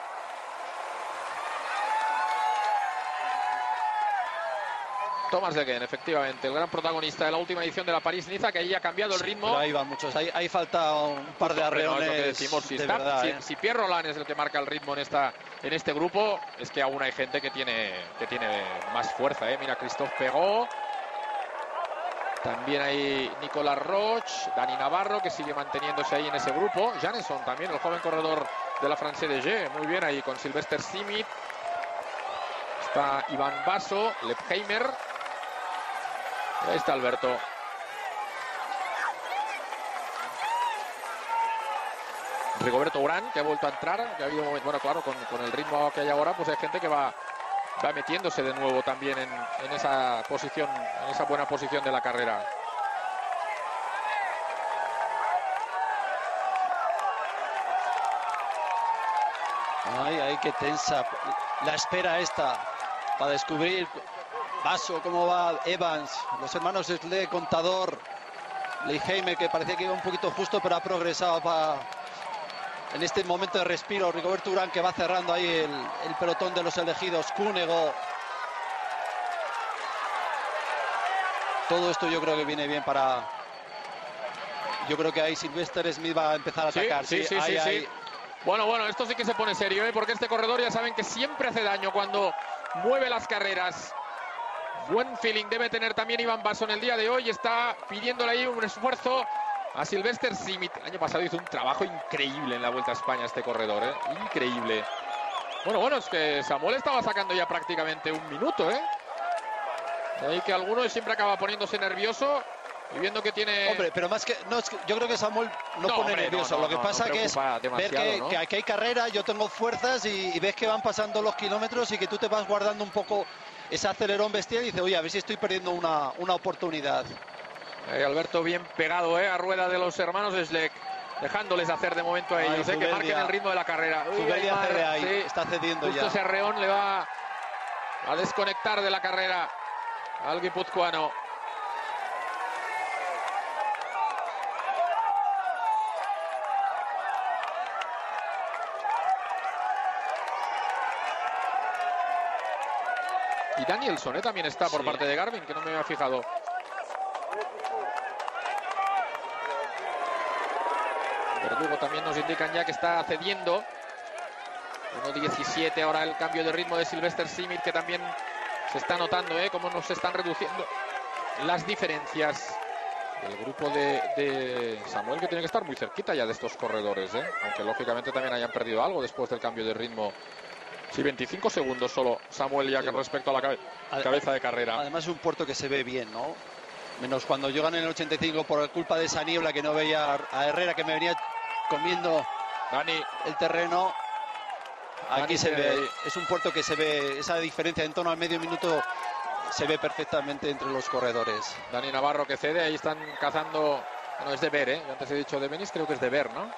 Thomas de Gent, efectivamente, el gran protagonista de la última edición de la París-Niza, que ahí ha cambiado el ritmo. Pero ahí van muchos. Ahí falta un par de arreones. No, es lo que decimos, de verdad, si Pierre Roland es el que marca el ritmo en este grupo, es que aún hay gente que tiene más fuerza. Mira, Christophe Perrault. También hay Nicolas Roche, Dani Navarro, que sigue manteniéndose ahí en ese grupo. Janesson también, el joven corredor de la France de G. Muy bien ahí con Sylvester Simit. Está Iván Basso, Lepheimer. Y ahí está Alberto. Rigoberto Urán, que ha vuelto a entrar. Que ha habido, bueno, claro, con el ritmo que hay ahora, pues hay gente que va metiéndose de nuevo también en esa posición, en esa buena posición de la carrera. Ay, qué tensa la espera esta para descubrir Basso, cómo va Evans, los hermanos Sle, Contador, Lepheimer, que parecía que iba un poquito justo, pero ha progresado en este momento de respiro. Rigoberto Urán, que va cerrando ahí el pelotón de los elegidos. Cunego. Todo esto yo creo que viene bien para... Yo creo que ahí Sylvester Smith va a empezar a atacar. Sí. Bueno, esto sí que se pone serio, porque este corredor ya saben que siempre hace daño cuando mueve las carreras. Buen feeling debe tener también Iván Basso en el día de hoy. Está pidiéndole ahí un esfuerzo a Sylvester Simit. El año pasado hizo un trabajo increíble en la Vuelta a España este corredor, increíble. Bueno, es que Samuel estaba sacando ya prácticamente un minuto, De ahí que alguno siempre acaba poniéndose nervioso y viendo que tiene... Hombre, pero más que... No, es que yo creo que Samuel no pone nervioso. Lo que pasa que es ver que aquí hay carrera, yo tengo fuerzas y ves que van pasando los kilómetros y que tú te vas guardando un poco ese acelerón bestial y dices, oye, a ver si estoy perdiendo una oportunidad. Alberto bien pegado, a rueda de los hermanos Schleck, dejándoles hacer de momento a ellos, que marquen el ritmo de la carrera. Está cediendo justo ya. Ese arreón le va a desconectar de la carrera al guipuzcoano. Y Danielson también está por parte de Garmin, que no me había fijado. Verdugo también nos indican ya que está cediendo. 1.17 ahora el cambio de ritmo de Sylvester Simit, que también se está notando, cómo nos están reduciendo las diferencias. El grupo de Samuel, que tiene que estar muy cerquita ya de estos corredores, aunque lógicamente también hayan perdido algo después del cambio de ritmo. Sí, 25 segundos solo Samuel ya con respecto a la cabeza de carrera. Además es un puerto que se ve bien, ¿no? Menos cuando yo gané en el 85 por culpa de esa niebla, que no veía a Herrera, que me venía comiendo el terreno. Aquí se ve, es un puerto que se ve esa diferencia en torno al medio minuto, se ve perfectamente entre los corredores. Dani Navarro que cede, ahí están cazando, no es de ver, yo antes he dicho de Benis, creo que es de ver, ¿no?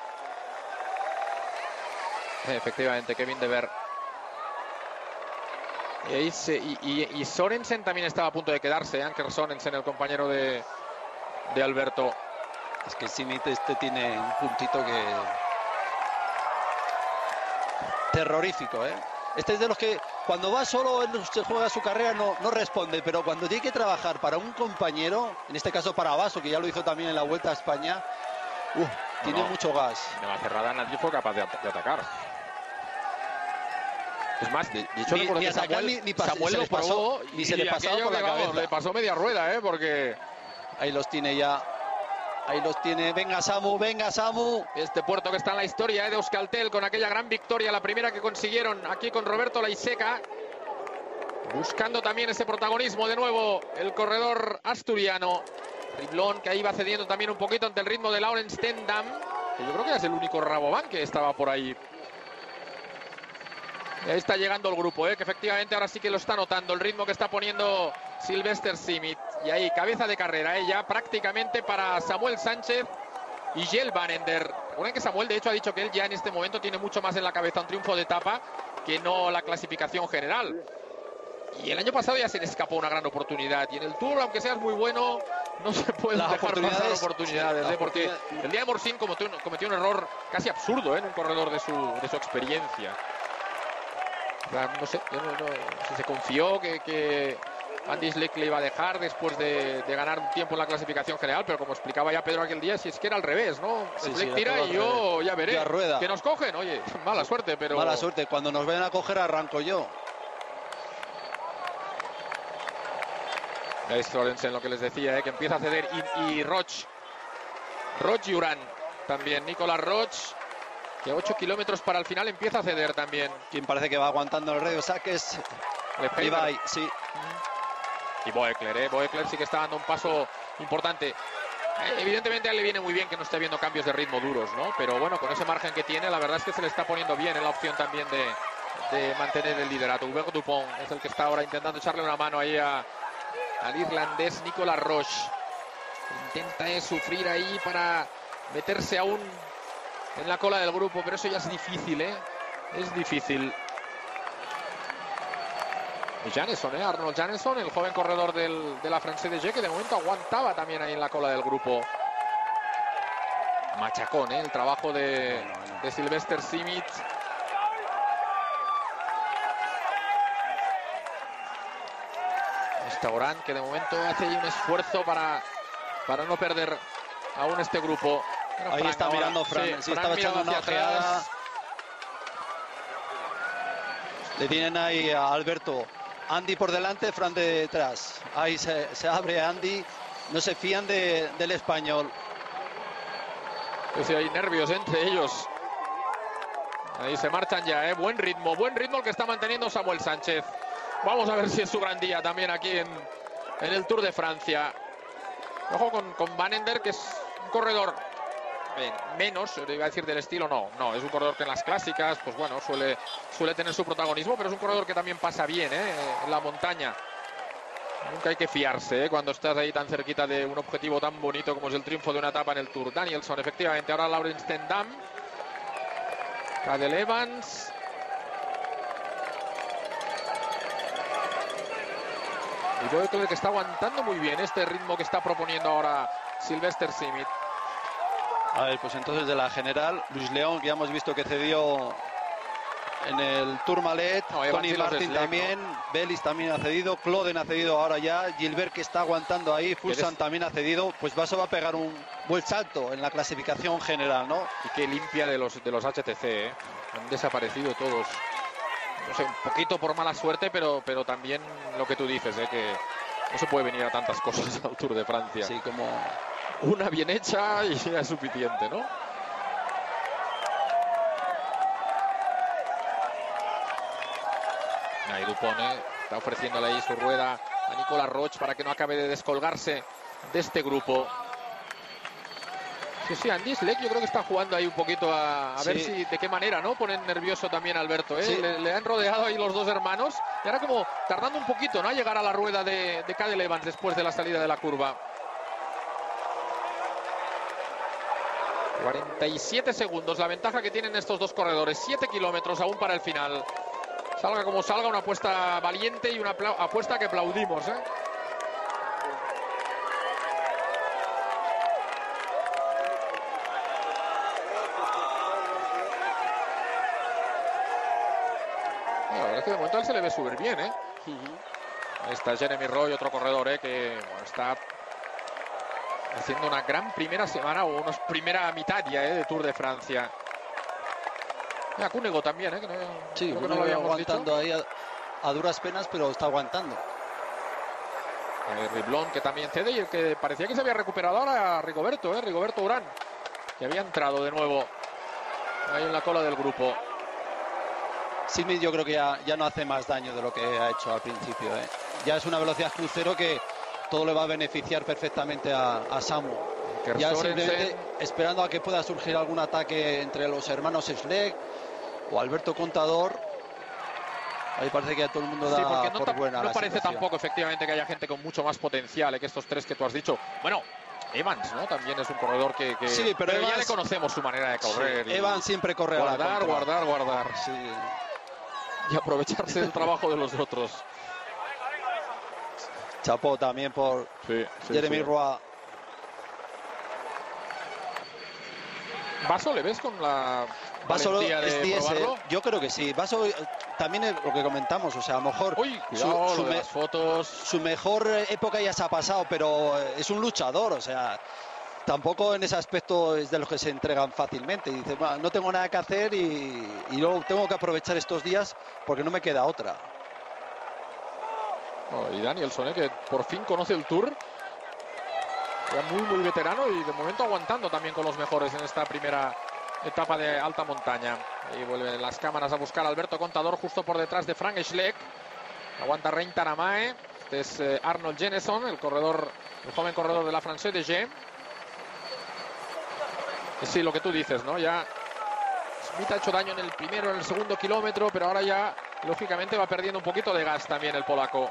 Efectivamente, Kevin de ver. Y Sorensen también estaba a punto de quedarse, Anker Sorensen, el compañero de Alberto. Es que Simit tiene un puntito que... terrorífico, Este es de los que cuando va solo, se juega su carrera, no responde, pero cuando tiene que trabajar para un compañero, en este caso para Basso, que ya lo hizo también en la Vuelta a España, tiene mucho gas. De la cerrada nadie fue capaz de atacar. Es más, de hecho, ni Samuel lo pasó, y se le pasó por la cabeza. Le pasó media rueda, porque... Ahí los tiene ya. Ahí los tiene. Venga, Samu. Este puerto que está en la historia, de Euskaltel, con aquella gran victoria, la primera que consiguieron aquí con Roberto Laiseca. Buscando también ese protagonismo de nuevo, el corredor asturiano. Riblón, que ahí va cediendo también un poquito ante el ritmo de Laurens Stendam, que yo creo que es el único Rabobank que estaba por ahí. Y ahí está llegando el grupo, que efectivamente ahora sí que lo está notando, el ritmo que está poniendo Sylvester Simit. Y ahí, cabeza de carrera, ya prácticamente para Samuel Sánchez y Jelle Van Ender. Recuerden que Samuel, de hecho, ha dicho que él ya en este momento tiene mucho más en la cabeza un triunfo de etapa que no la clasificación general. Y el año pasado ya se le escapó una gran oportunidad. Y en el Tour, aunque seas muy bueno, no se pueden dejar pasar oportunidades. Porque el día de Morsin cometió un error casi absurdo en un corredor de su experiencia. O sea, no sé, si se confió que Andy Schleck le iba a dejar después de ganar un tiempo en la clasificación general, pero como explicaba ya Pedro aquel día, si es que era al revés, ¿no? Schleck tira y yo ya veré. Que nos cogen, oye, mala suerte, pero... Mala suerte, cuando nos ven a coger arranco yo. Es Sorensen lo que les decía, que empieza a ceder y Roch y Urán también, Nicolas Roch, que 8 kilómetros para el final empieza a ceder también. Quien parece que va aguantando el radio saque es Levi, sí. Y Boekler, Boekler sí que está dando un paso importante. Evidentemente a él le viene muy bien que no esté viendo cambios de ritmo duros, ¿no? Pero bueno, con ese margen que tiene, la verdad es que se le está poniendo bien en la opción también de mantener el liderato. Hubert Dupont es el que está ahora intentando echarle una mano ahí al irlandés Nicolas Roch. Intenta sufrir ahí para meterse aún en la cola del grupo, pero eso ya es difícil, es difícil. Y Janesson, Arnold Janesson, el joven corredor de la France de G, que de momento aguantaba también ahí en la cola del grupo. Machacón, el trabajo de Sylvester Simit. Restaurant, que de momento hace ahí un esfuerzo para no perder aún este grupo. Pero ahí Frank está ahora, mirando Fran, sí, estaba echando una ojeada. Le tienen ahí a Alberto. Andy por delante, Fran detrás. Ahí se abre Andy. No se fían del español. Pues sí, hay nervios entre ellos. Ahí se marchan ya, buen ritmo el que está manteniendo Samuel Sánchez. Vamos a ver si es su gran día también aquí en el Tour de Francia. Ojo con Van Ender, que es un corredor menos, iba a decir del estilo, no, es un corredor que en las clásicas, pues bueno, suele tener su protagonismo, pero es un corredor que también pasa bien, en la montaña. Nunca hay que fiarse, cuando estás ahí tan cerquita de un objetivo tan bonito como es el triunfo de una etapa en el Tour. Danielson, efectivamente, ahora Laurens Stendam, Cadel Evans. Y yo creo que está aguantando muy bien este ritmo que está proponiendo ahora Sylvester Simit. A ver, pues entonces de la general, Luis León, que ya hemos visto que cedió en el Tourmalet, Tony Martin también, ¿no? Bellis también ha cedido, Cloden ha cedido ahora ya, Gilbert que está aguantando ahí, Fulsan también ha cedido, pues Vaso va a pegar un buen salto en la clasificación general, ¿no? Y qué limpia de los HTC, han desaparecido todos. No sé, un poquito por mala suerte, pero también lo que tú dices, que no se puede venir a tantas cosas al Tour de Francia. Sí, como una bien hecha y ya es suficiente, ¿no? Ahí Dupont está ofreciéndole ahí su rueda a Nicolas Roch para que no acabe de descolgarse de este grupo. Sí, Andy Schleck yo creo que está jugando ahí un poquito a ver si de qué manera, ¿no? Ponen nervioso también a Alberto, Sí. Le han rodeado ahí los dos hermanos y ahora como tardando un poquito, ¿no? A llegar a la rueda de Cadel Evans después de la salida de la curva. 47 segundos, la ventaja que tienen estos dos corredores, 7 kilómetros aún para el final. Salga como salga, una apuesta valiente y una apuesta que aplaudimos, La verdad es que de momento a él se le ve subir bien, Ahí está Jeremy Roy, otro corredor, que está haciendo una gran primera semana o una primera mitad ya de Tour de Francia. Mira, Cunego también, que no, sí, que no lo habíamos aguantando dicho. Ahí a duras penas, pero está aguantando. Riblón, que también cede y el que parecía que se había recuperado ahora Rigoberto, Rigoberto Urán, que había entrado de nuevo ahí en la cola del grupo. Simit yo creo que ya no hace más daño de lo que ha hecho al principio, Ya es una velocidad crucero que todo le va a beneficiar perfectamente a Samu. Ya simplemente esperando a que pueda surgir algún ataque entre los hermanos Schleck o Alberto Contador. Ahí parece que a todo el mundo da por buena la parece situación. tampoco efectivamente que haya gente con mucho más potencial que estos tres que tú has dicho. Bueno, Evans, ¿no? También es un corredor que sí, pero Evans, ya le conocemos su manera de correr. Sí, Evans siempre corre guardar, a la contra. guardar. Sí. Y aprovecharse del trabajo de los otros. Chapó también por Jeremy Roy. ¿Vaso le ves con la Vaso es diesel? Yo creo que sí. Vaso también es lo que comentamos, o sea, a lo mejor su mejor época ya se ha pasado, pero es un luchador, o sea, tampoco en ese aspecto es de los que se entregan fácilmente. Y dice, no tengo nada que hacer y luego tengo que aprovechar estos días porque no me queda otra. Y Danielson, que por fin conoce el Tour. Ya muy veterano y de momento aguantando también con los mejores en esta primera etapa de alta montaña. Ahí vuelven las cámaras a buscar a Alberto Contador justo por detrás de Frank Schleck. Aguanta Rein Taramae. Este es Arnold Jenneson, el joven corredor de la Française de G. Sí, lo que tú dices, ¿no? Ya Smith ha hecho daño en el primero, en el segundo kilómetro, pero ahora ya lógicamente va perdiendo un poquito de gas también el polaco.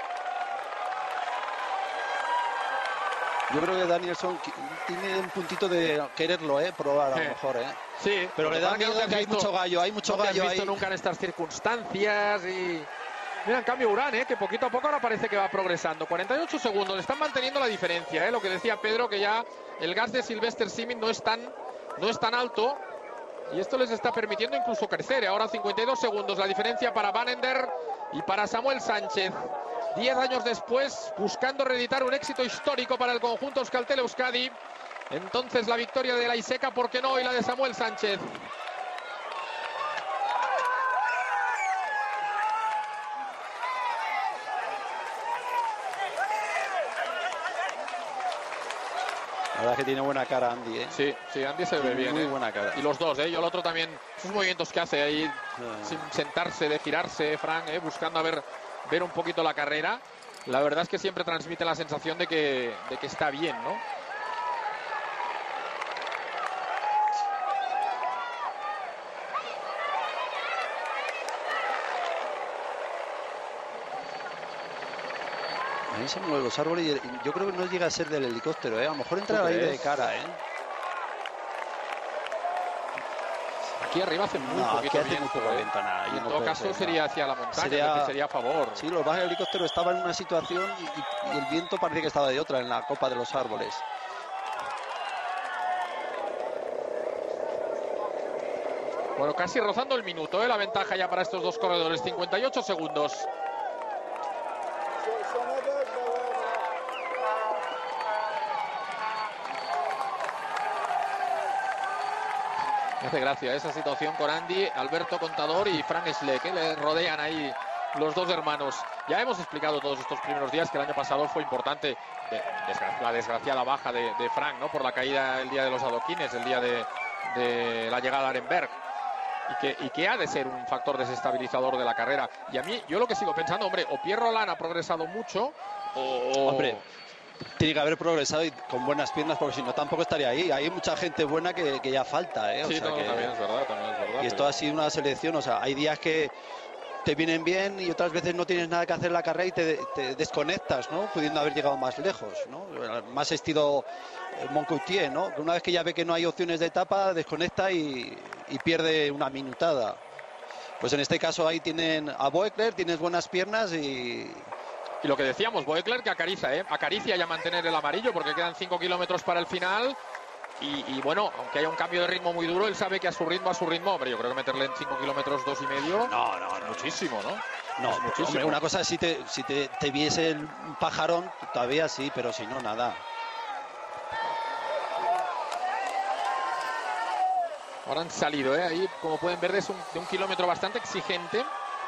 Yo creo que Danielson tiene un puntito de quererlo, probar a lo mejor, Sí, pero le da miedo que hay mucho gallo, hay mucho gallo ahí. No visto nunca en estas circunstancias y mira, en cambio Urán, que poquito a poco ahora parece que va progresando. 48 segundos, le están manteniendo la diferencia, lo que decía Pedro, que ya el gas de Sylvester Simic no es tan alto y esto les está permitiendo incluso crecer. Ahora 52 segundos la diferencia para Van Ender y para Samuel Sánchez. 10 años después, buscando reeditar un éxito histórico para el conjunto Euskaltel-Euskadi. Entonces la victoria de la Iseca, ¿por qué no? Y la de Samuel Sánchez. La verdad es que tiene buena cara Andy, Sí, Andy se ve bien. Muy buena cara. Y los dos, y el otro también, esos movimientos que hace ahí, sin sentarse, de girarse, Frank, buscando ver un poquito la carrera. La verdad es que siempre transmite la sensación de que está bien, ¿no? Ahí se mueven los árboles y yo creo que no llega a ser del helicóptero, A lo mejor entra ahí de cara, Aquí arriba hace muy poquito viento, nada. Y en todo caso sería hacia la montaña, sería a favor. Sí, los bajes del helicóptero estaba en una situación y el viento parece que estaba de otra en la copa de los árboles. Bueno, casi rozando el minuto, la ventaja ya para estos dos corredores, 58 segundos. Me hace gracia esa situación con Andy, Alberto Contador y Frank Schleck, que le rodean ahí los dos hermanos. Ya hemos explicado todos estos primeros días que el año pasado fue importante la desgraciada baja de Frank, ¿no? Por la caída el día de los adoquines, el día de la llegada a Arenberg. Y que ha de ser un factor desestabilizador de la carrera. Y a mí, yo lo que sigo pensando, hombre, o Pierre Roland ha progresado mucho, o... Hombre, tiene que haber progresado y con buenas piernas, porque si no tampoco estaría ahí. Hay mucha gente buena que ya falta, Sí, también es verdad. Y esto ha sido una selección, o sea, hay días que te vienen bien y otras veces no tienes nada que hacer en la carrera y te desconectas, ¿no? Pudiendo haber llegado más lejos, ¿no? Más estilo Moncoutier, ¿no? Que una vez que ya ve que no hay opciones de etapa, desconecta y pierde una minutada. Pues en este caso ahí tienen a Boekler, tienes buenas piernas y lo que decíamos, Boekler que acaricia ya mantener el amarillo porque quedan 5 kilómetros para el final. Y bueno, aunque haya un cambio de ritmo muy duro, él sabe que a su ritmo, hombre, yo creo que meterle en 5 kilómetros 2,5. No. Muchísimo, ¿no? No, muchísimo. Hombre, una cosa es si te viese el pajarón, todavía sí, pero si no, nada. Ahora han salido, ahí, como pueden ver, es de un kilómetro bastante exigente.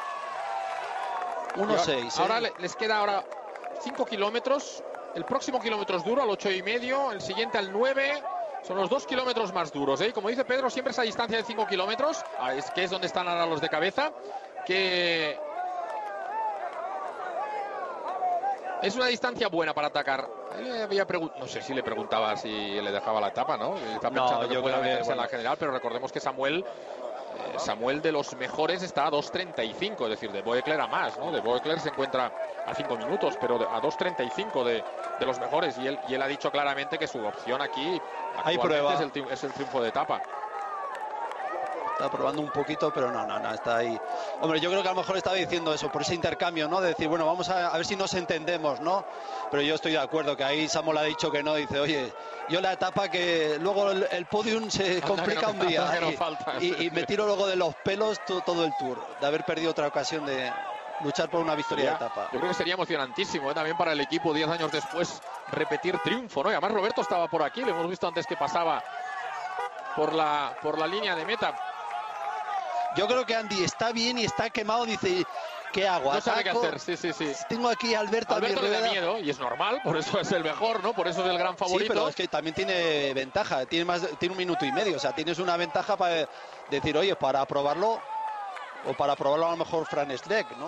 1,6. Ahora les queda 5 kilómetros. El próximo kilómetro es duro, al 8,5. El siguiente al 9. Son los 2 kilómetros más duros, Como dice Pedro, siempre esa distancia de 5 kilómetros, que es donde están ahora los de cabeza, que Es una distancia buena para atacar. No sé si le preguntaba si le dejaba la etapa, ¿no? Está pensando que puede meterse en la general, pero recordemos que Samuel de los mejores está a 2.35, es decir, de Boekler a más, ¿no? De Boekler se encuentra a 5 minutos, pero a 2.35 de los mejores. Y él ha dicho claramente que su opción aquí actualmente es el triunfo de etapa. Está probando un poquito, pero no, está ahí. Hombre, yo creo que a lo mejor estaba diciendo eso, por ese intercambio, ¿no? De decir, bueno, vamos a ver si nos entendemos, ¿no? Pero yo estoy de acuerdo, que ahí Samuel ha dicho que no, dice, oye, yo la etapa que luego el podium se complica un día. Y me tiro luego de los pelos todo el Tour, de haber perdido otra ocasión de luchar por una victoria de etapa. Yo creo que sería emocionantísimo, también para el equipo 10 años después repetir triunfo, ¿no? Y además Roberto estaba por aquí, lo hemos visto antes que pasaba por la línea de meta. Yo creo que Andy está bien y está quemado, dice, ¿qué hago? No sabe qué hacer, sí. Tengo aquí a Alberto le da miedo y es normal, por eso es el mejor, ¿no? Por eso es el gran favorito. Sí, pero es que también tiene ventaja, tiene 1 minuto y medio, o sea, tienes una ventaja para decir, oye, para probarlo, o para probarlo a lo mejor Fran Schleck, ¿no?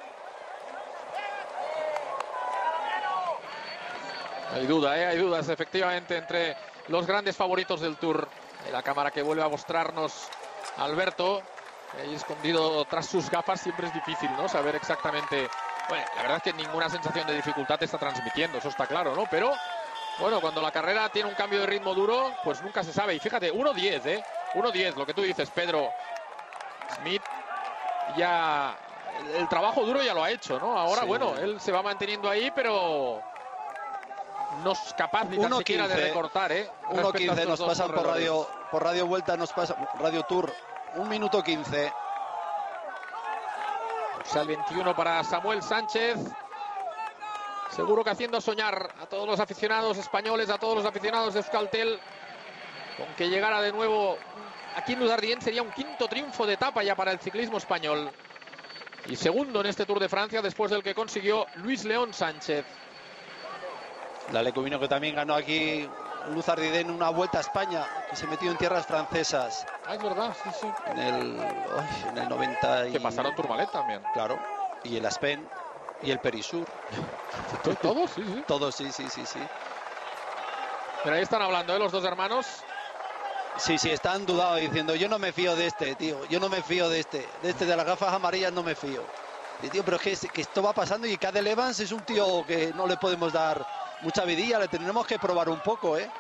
Hay dudas efectivamente entre los grandes favoritos del Tour. La cámara que vuelve a mostrarnos a Alberto. Ahí escondido tras sus gafas, siempre es difícil, ¿no? Saber exactamente. Bueno, la verdad es que ninguna sensación de dificultad te está transmitiendo, eso está claro, ¿no? Pero, bueno, cuando la carrera tiene un cambio de ritmo duro, pues nunca se sabe. Y fíjate, 1.10, 1.10, lo que tú dices, Pedro. Smith ya. El trabajo duro ya lo ha hecho, ¿no? Ahora, sí. Bueno, él se va manteniendo ahí, pero no es capaz ni tan siquiera de recortar, 1.15 nos pasan por Radio Vuelta, nos pasa Radio Tour. 1 minuto 15. O sea, el 21 para Samuel Sánchez. Seguro que haciendo soñar a todos los aficionados españoles, a todos los aficionados de Euskaltel, con que llegara de nuevo aquí en Luzardien. Sería un 5.º triunfo de etapa ya para el ciclismo español. Y segundo en este Tour de Francia, después del que consiguió Luis León Sánchez. La Lecumino, que también ganó aquí Luzardien una Vuelta a España, que se metió en tierras francesas. Ah, es verdad, sí. En el 90. Que pasaron Tourmalet también. Claro. Y el Aspen y el Perisur. ¿Todos? Sí. Todos, sí. Pero ahí están hablando, los dos hermanos. Sí, están dudados diciendo, yo no me fío de este, tío. Yo no me fío de este. De las gafas amarillas no me fío. Y, tío, pero es que esto va pasando y Cadel Evans es un tío que no le podemos dar mucha vidilla, le tendremos que probar un poco, ¿eh?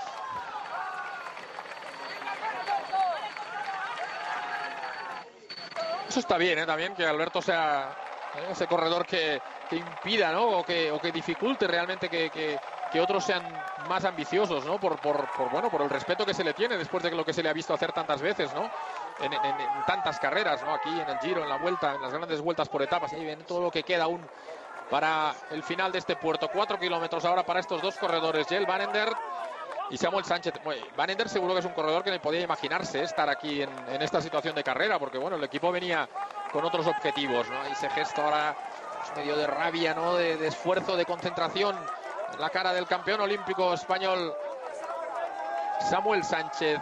Eso está bien, también que Alberto sea ese corredor que impida, ¿no? O que dificulte realmente que otros sean más ambiciosos, ¿no? Por el respeto que se le tiene después de lo que se le ha visto hacer tantas veces, ¿no? En tantas carreras, ¿no? Aquí en el Giro, en la Vuelta, en las grandes vueltas por etapas. Ahí ven todo lo que queda aún para el final de este puerto. 4 kilómetros ahora para estos dos corredores, Jelle Van Endert y Samuel Sánchez. Van Endert seguro que es un corredor que no podía imaginarse estar aquí en esta situación de carrera, porque bueno, el equipo venía con otros objetivos, ¿no? Ese gesto ahora pues, medio de rabia, ¿no? De esfuerzo, de concentración en la cara del campeón olímpico español Samuel Sánchez.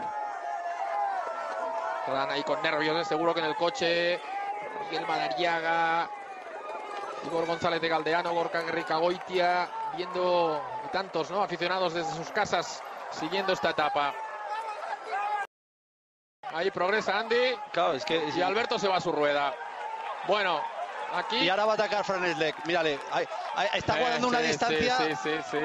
Están ahí con nervios, seguro que en el coche Miguel Madariaga, Igor González de Galdeano, Gorka Ricagoitia, viendo tantos, ¿no? Aficionados desde sus casas siguiendo esta etapa. Ahí progresa Andy. Claro, es que y Alberto se va a su rueda. Bueno, aquí. Y ahora va a atacar Fran Schleck. Mírale, ahí está guardando una distancia. Sí.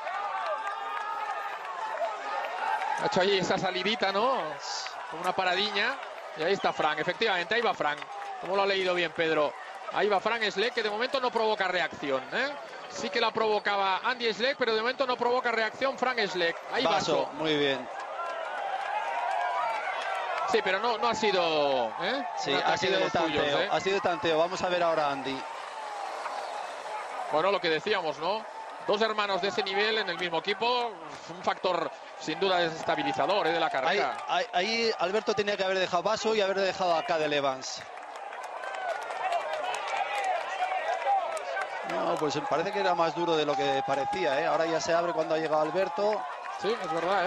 Ha hecho ahí esa salidita, ¿no? Con una paradiña. Y ahí está Fran. Efectivamente, ahí va Fran. Como lo ha leído bien Pedro. Ahí va Fran Schleck, que de momento no provoca reacción, Sí que la provocaba Andy Schleck, pero de momento no provoca reacción Fran Schleck. Ahí Basso. Muy bien. Sí, pero no ha sido... Sí, ha sido de tanteo. Tuyos, Ha sido de tanteo. Vamos a ver ahora Andy. Bueno, lo que decíamos, ¿no? Dos hermanos de ese nivel en el mismo equipo. Un factor, sin duda, desestabilizador de la carrera. Ahí Alberto tenía que haber dejado Basso y haber dejado a Cadel Evans. No, pues parece que era más duro de lo que parecía, Ahora ya se abre cuando ha llegado Alberto. Sí, es verdad,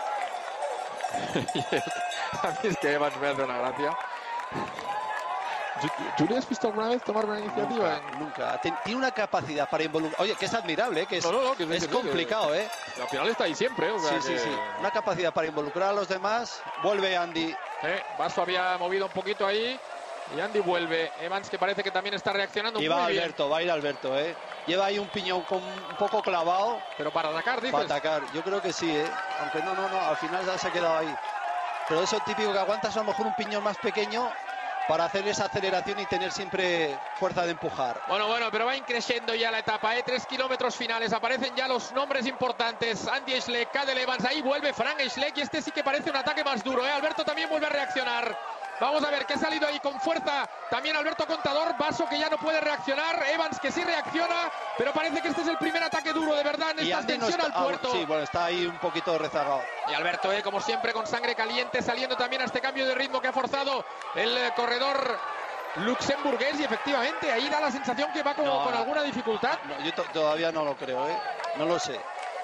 A mí es que Evans me hace una gracia. ¿Tú le has visto alguna vez tomar una iniciativa? Nunca. Tiene una capacidad para involucrar. Oye, que es admirable, que es, es complicado, ¿eh? Al final está ahí siempre. O sea sí. Una capacidad para involucrar a los demás. Vuelve Andy. Basso había movido un poquito ahí. Y Andy vuelve. Evans, que parece que también está reaccionando. Y va Alberto, va a ir Alberto, ¿eh? Lleva ahí un piñón un poco clavado. Pero para atacar, dices. Para atacar, yo creo que sí, ¿eh? Aunque no, al final ya se ha quedado ahí. Pero eso típico que aguantas a lo mejor un piñón más pequeño para hacer esa aceleración y tener siempre fuerza de empujar. Bueno, pero va increciendo ya la etapa, 3 kilómetros finales, aparecen ya los nombres importantes. Andy Schleck, Cadel Evans, ahí vuelve Frank Schleck y este sí que parece un ataque más duro, Alberto también vuelve a reaccionar. Vamos a ver que ha salido ahí con fuerza también Alberto Contador. Basso que ya no puede reaccionar. Evans que sí reacciona, pero parece que este es el primer ataque duro de verdad en esta ascensión al puerto. Sí, bueno, está ahí un poquito rezagado. Y Alberto, como siempre, con sangre caliente, saliendo también a este cambio de ritmo que ha forzado el corredor luxemburgués. Y efectivamente, ahí da la sensación que va como con alguna dificultad. No, yo todavía no lo creo, no lo sé.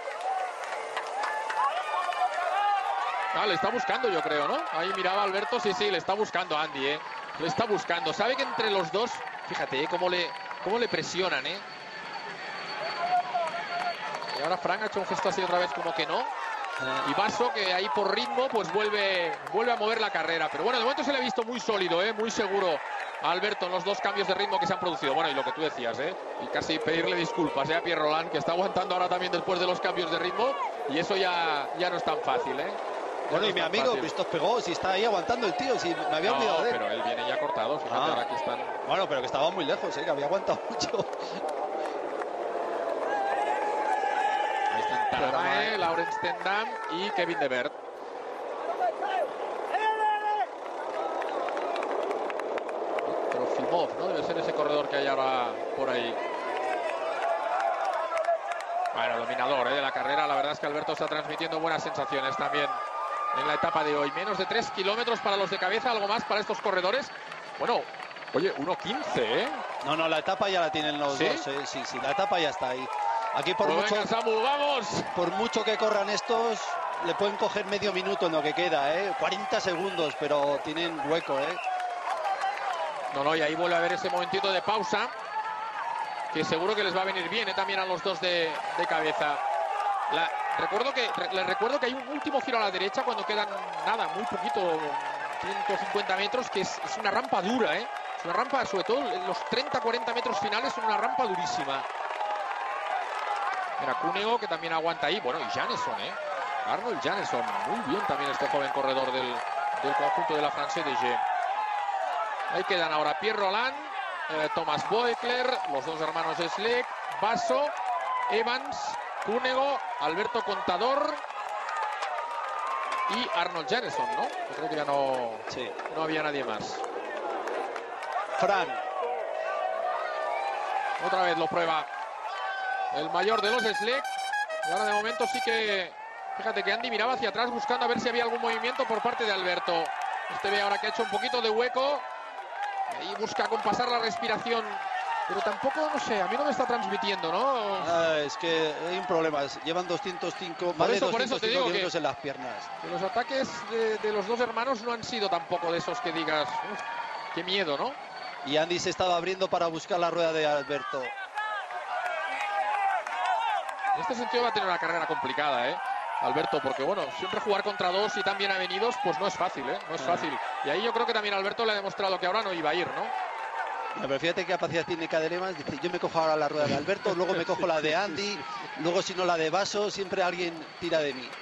Le está buscando, yo creo, ¿no? Ahí miraba Alberto, sí, le está buscando a Andy, Le está buscando. Sabe que entre los dos, fíjate, cómo le presionan, Y ahora Frank ha hecho un gesto así otra vez como que no. Y Basso, que ahí por ritmo, pues vuelve a mover la carrera. Pero bueno, de momento se le ha visto muy sólido, muy seguro a Alberto en los dos cambios de ritmo que se han producido. Bueno, y lo que tú decías, y casi pedirle disculpas, a Pierre Roland, que está aguantando ahora también después de los cambios de ritmo. Y eso ya no es tan fácil, Bueno, y mi amigo Christophe Pegó, si está ahí aguantando el tío, si me había olvidado de él. Pero él viene ya cortado, fíjate, ahora aquí están. Bueno, pero que estaba muy lejos, que había aguantado mucho. Ahí están Taramae, Laurens Tendam y Kevin De Bert. Trofimov, ¿no? Debe ser ese corredor que hay ahora por ahí. Bueno, dominador de la carrera. La verdad es que Alberto está transmitiendo buenas sensaciones también en la etapa de hoy. Menos de 3 kilómetros para los de cabeza, algo más para estos corredores. Bueno, oye, 1:15, No, la etapa ya la tienen los dos, Sí, la etapa ya está ahí. Aquí por mucho, venga, Samu, vamos. Por mucho que corran estos, le pueden coger medio minuto en lo que queda, 40 segundos, pero tienen hueco, No, y ahí vuelve a haber ese momentito de pausa, que seguro que les va a venir bien, también a los dos de cabeza. Les recuerdo que hay un último giro a la derecha cuando quedan muy poquito, 150 metros, que es una rampa dura, Es una rampa, sobre todo en los 30-40 metros finales, es una rampa durísima. Mira, Cunego, que también aguanta ahí. Bueno, y Janesson, Arnold Janesson. Muy bien también este joven corredor del conjunto de la France DG. Ahí quedan ahora Pierre Roland, Thomas Boekler, los dos hermanos Schleck, Basso, Evans, Cunego, Alberto Contador y Arnold Janesson, ¿no? Yo creo que ya no había nadie más. Fran. Otra vez lo prueba el mayor de los Schleck. Y ahora de momento sí que... Fíjate que Andy miraba hacia atrás buscando a ver si había algún movimiento por parte de Alberto. Este ve ahora que ha hecho un poquito de hueco. Y busca compasar la respiración. Pero tampoco, no sé, a mí no me está transmitiendo, ¿no? Es que hay un problema. Llevan 205, más de 205 kilómetros en las piernas. Que los ataques de los dos hermanos no han sido tampoco de esos que digas, qué miedo, ¿no? Y Andy se estaba abriendo para buscar la rueda de Alberto. En este sentido va a tener una carrera complicada, Alberto, porque bueno, siempre jugar contra dos y tan bien avenidos, pues no es fácil, no es fácil. Y ahí yo creo que también Alberto le ha demostrado que ahora no iba a ir, ¿no? Pero fíjate qué capacidad tiene Cadel Evans. Dice, yo me cojo ahora la rueda de Alberto, luego me cojo la de Andy, luego si no la de Basso, siempre alguien tira de mí.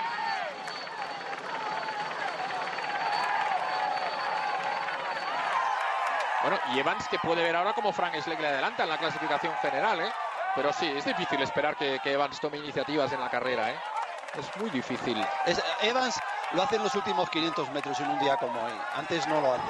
Bueno, y Evans que puede ver ahora como Frank Schleck le adelanta en la clasificación general, Pero sí, es difícil esperar que Evans tome iniciativas en la carrera, Es muy difícil. Evans lo hace en los últimos 500 metros en un día como hoy. Antes no lo hace.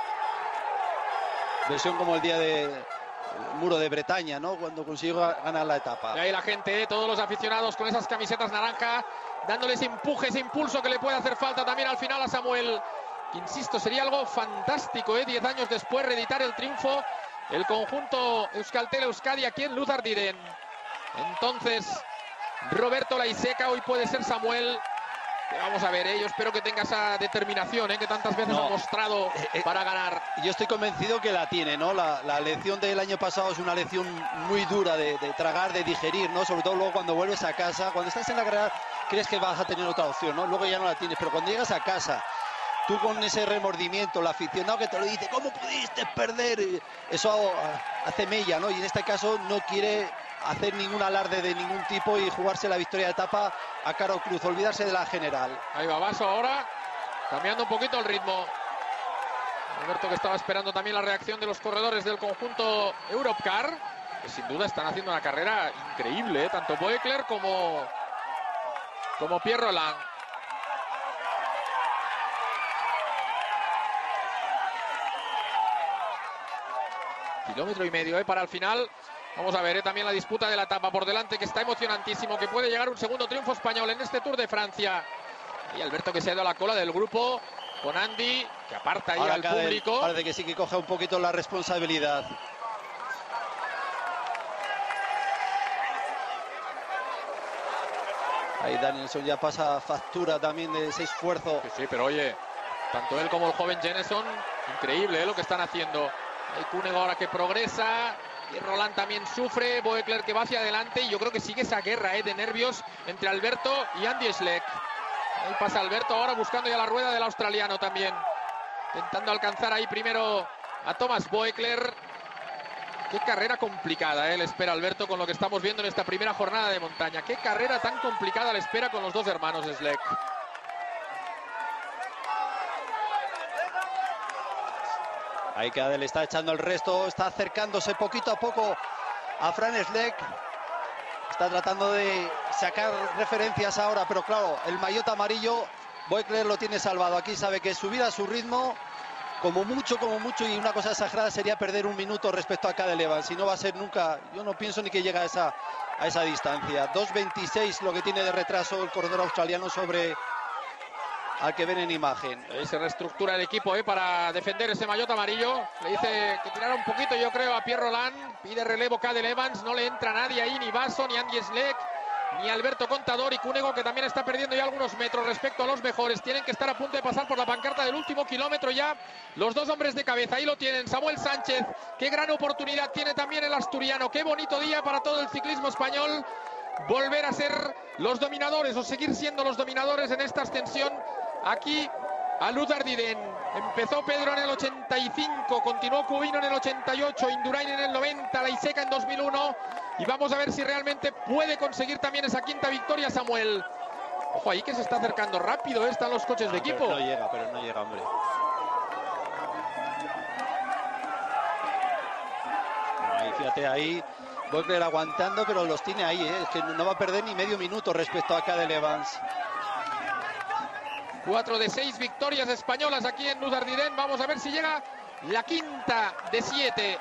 Versión como el día del Muro de Bretaña, ¿no? Cuando consiguió ganar la etapa. Y ahí la gente, todos los aficionados con esas camisetas naranja, dándoles empuje, ese impulso que le puede hacer falta también al final a Samuel. Insisto, sería algo fantástico, 10 años después, reeditar el triunfo. El conjunto Euskaltel-Euskadi aquí en Luzardiren. Entonces, Roberto Laiseca, hoy puede ser Samuel Vamos a ver, yo espero que tenga esa determinación que tantas veces ha mostrado para ganar. Yo estoy convencido que la tiene, ¿no? La lección del año pasado es una lección muy dura de tragar, de digerir, ¿no? Sobre todo luego cuando vuelves a casa, cuando estás en la carrera crees que vas a tener otra opción, ¿no? Luego ya no la tienes, pero cuando llegas a casa, tú con ese remordimiento, el aficionado que te lo dice, ¿cómo pudiste perder? Eso hace mella, ¿no? Y en este caso no quiere hacer ningún alarde de ningún tipo y jugarse la victoria de etapa a cara o cruz, olvidarse de la general. Ahí va Basso ahora, cambiando un poquito el ritmo. Alberto, que estaba esperando también la reacción de los corredores del conjunto Europcar, que sin duda están haciendo una carrera increíble, tanto Boekler como Pierre Roland. Kilómetro y medio para el final. Vamos a ver también la disputa de la etapa por delante, que está emocionantísimo, que puede llegar un segundo triunfo español en este Tour de Francia. Y Alberto, que se ha ido a la cola del grupo con Andy, que aparta ahí al público. Parece que sí que coge un poquito la responsabilidad. Ahí Danielson ya pasa factura también de ese esfuerzo. Sí, pero oye, tanto él como el joven Jenson, increíble lo que están haciendo. Hay Cunego ahora que progresa, y Roland también sufre, Boekler que va hacia adelante, y yo creo que sigue esa guerra de nervios entre Alberto y Andy Schleck. Ahí pasa Alberto ahora buscando ya la rueda del australiano también, intentando alcanzar ahí primero a Thomas Boekler. Qué carrera complicada le espera Alberto con lo que estamos viendo en esta primera jornada de montaña. Qué carrera tan complicada le espera con los dos hermanos Schleck. Ahí que Adel está echando el resto, está acercándose poquito a poco a Fran Schleck. Está tratando de sacar referencias ahora, pero claro, el maillot amarillo, Boekler lo tiene salvado. Aquí sabe que subir a su ritmo, como mucho, y una cosa exagerada sería perder un minuto respecto a Cadel Evans. Si no va a ser nunca, yo no pienso ni que llegue a esa distancia. 2.26 lo que tiene de retraso el corredor australiano sobre al que ven en imagen. Ahí se reestructura el equipo para defender ese maillot amarillo. Le dice que tirara un poquito, yo creo, a Pierre Roland. Pide relevo Cadel Evans. No le entra nadie ahí, ni Basso, ni Andy Schleck, ni Alberto Contador, y Cunego, que también está perdiendo ya algunos metros respecto a los mejores. Tienen que estar a punto de pasar por la pancarta del último kilómetro ya. Los dos hombres de cabeza, ahí lo tienen. Samuel Sánchez, qué gran oportunidad tiene también el asturiano. Qué bonito día para todo el ciclismo español. Volver a ser los dominadores o seguir siendo los dominadores en esta ascensión. Aquí a Luz Ardiden. Empezó Pedro en el 85, continuó Cubino en el 88, Indurain en el 90, Laiseca en 2001. Y vamos a ver si realmente puede conseguir también esa quinta victoria Samuel. Ojo ahí que se está acercando rápido, están los coches de equipo. Pero no llega, hombre. Ahí, fíjate ahí, Boekler aguantando, pero los tiene ahí, es que no va a perder ni medio minuto respecto a Cadel Evans. 4 de 6 victorias españolas aquí en Luz Ardiden. Vamos a ver si llega la quinta de 7.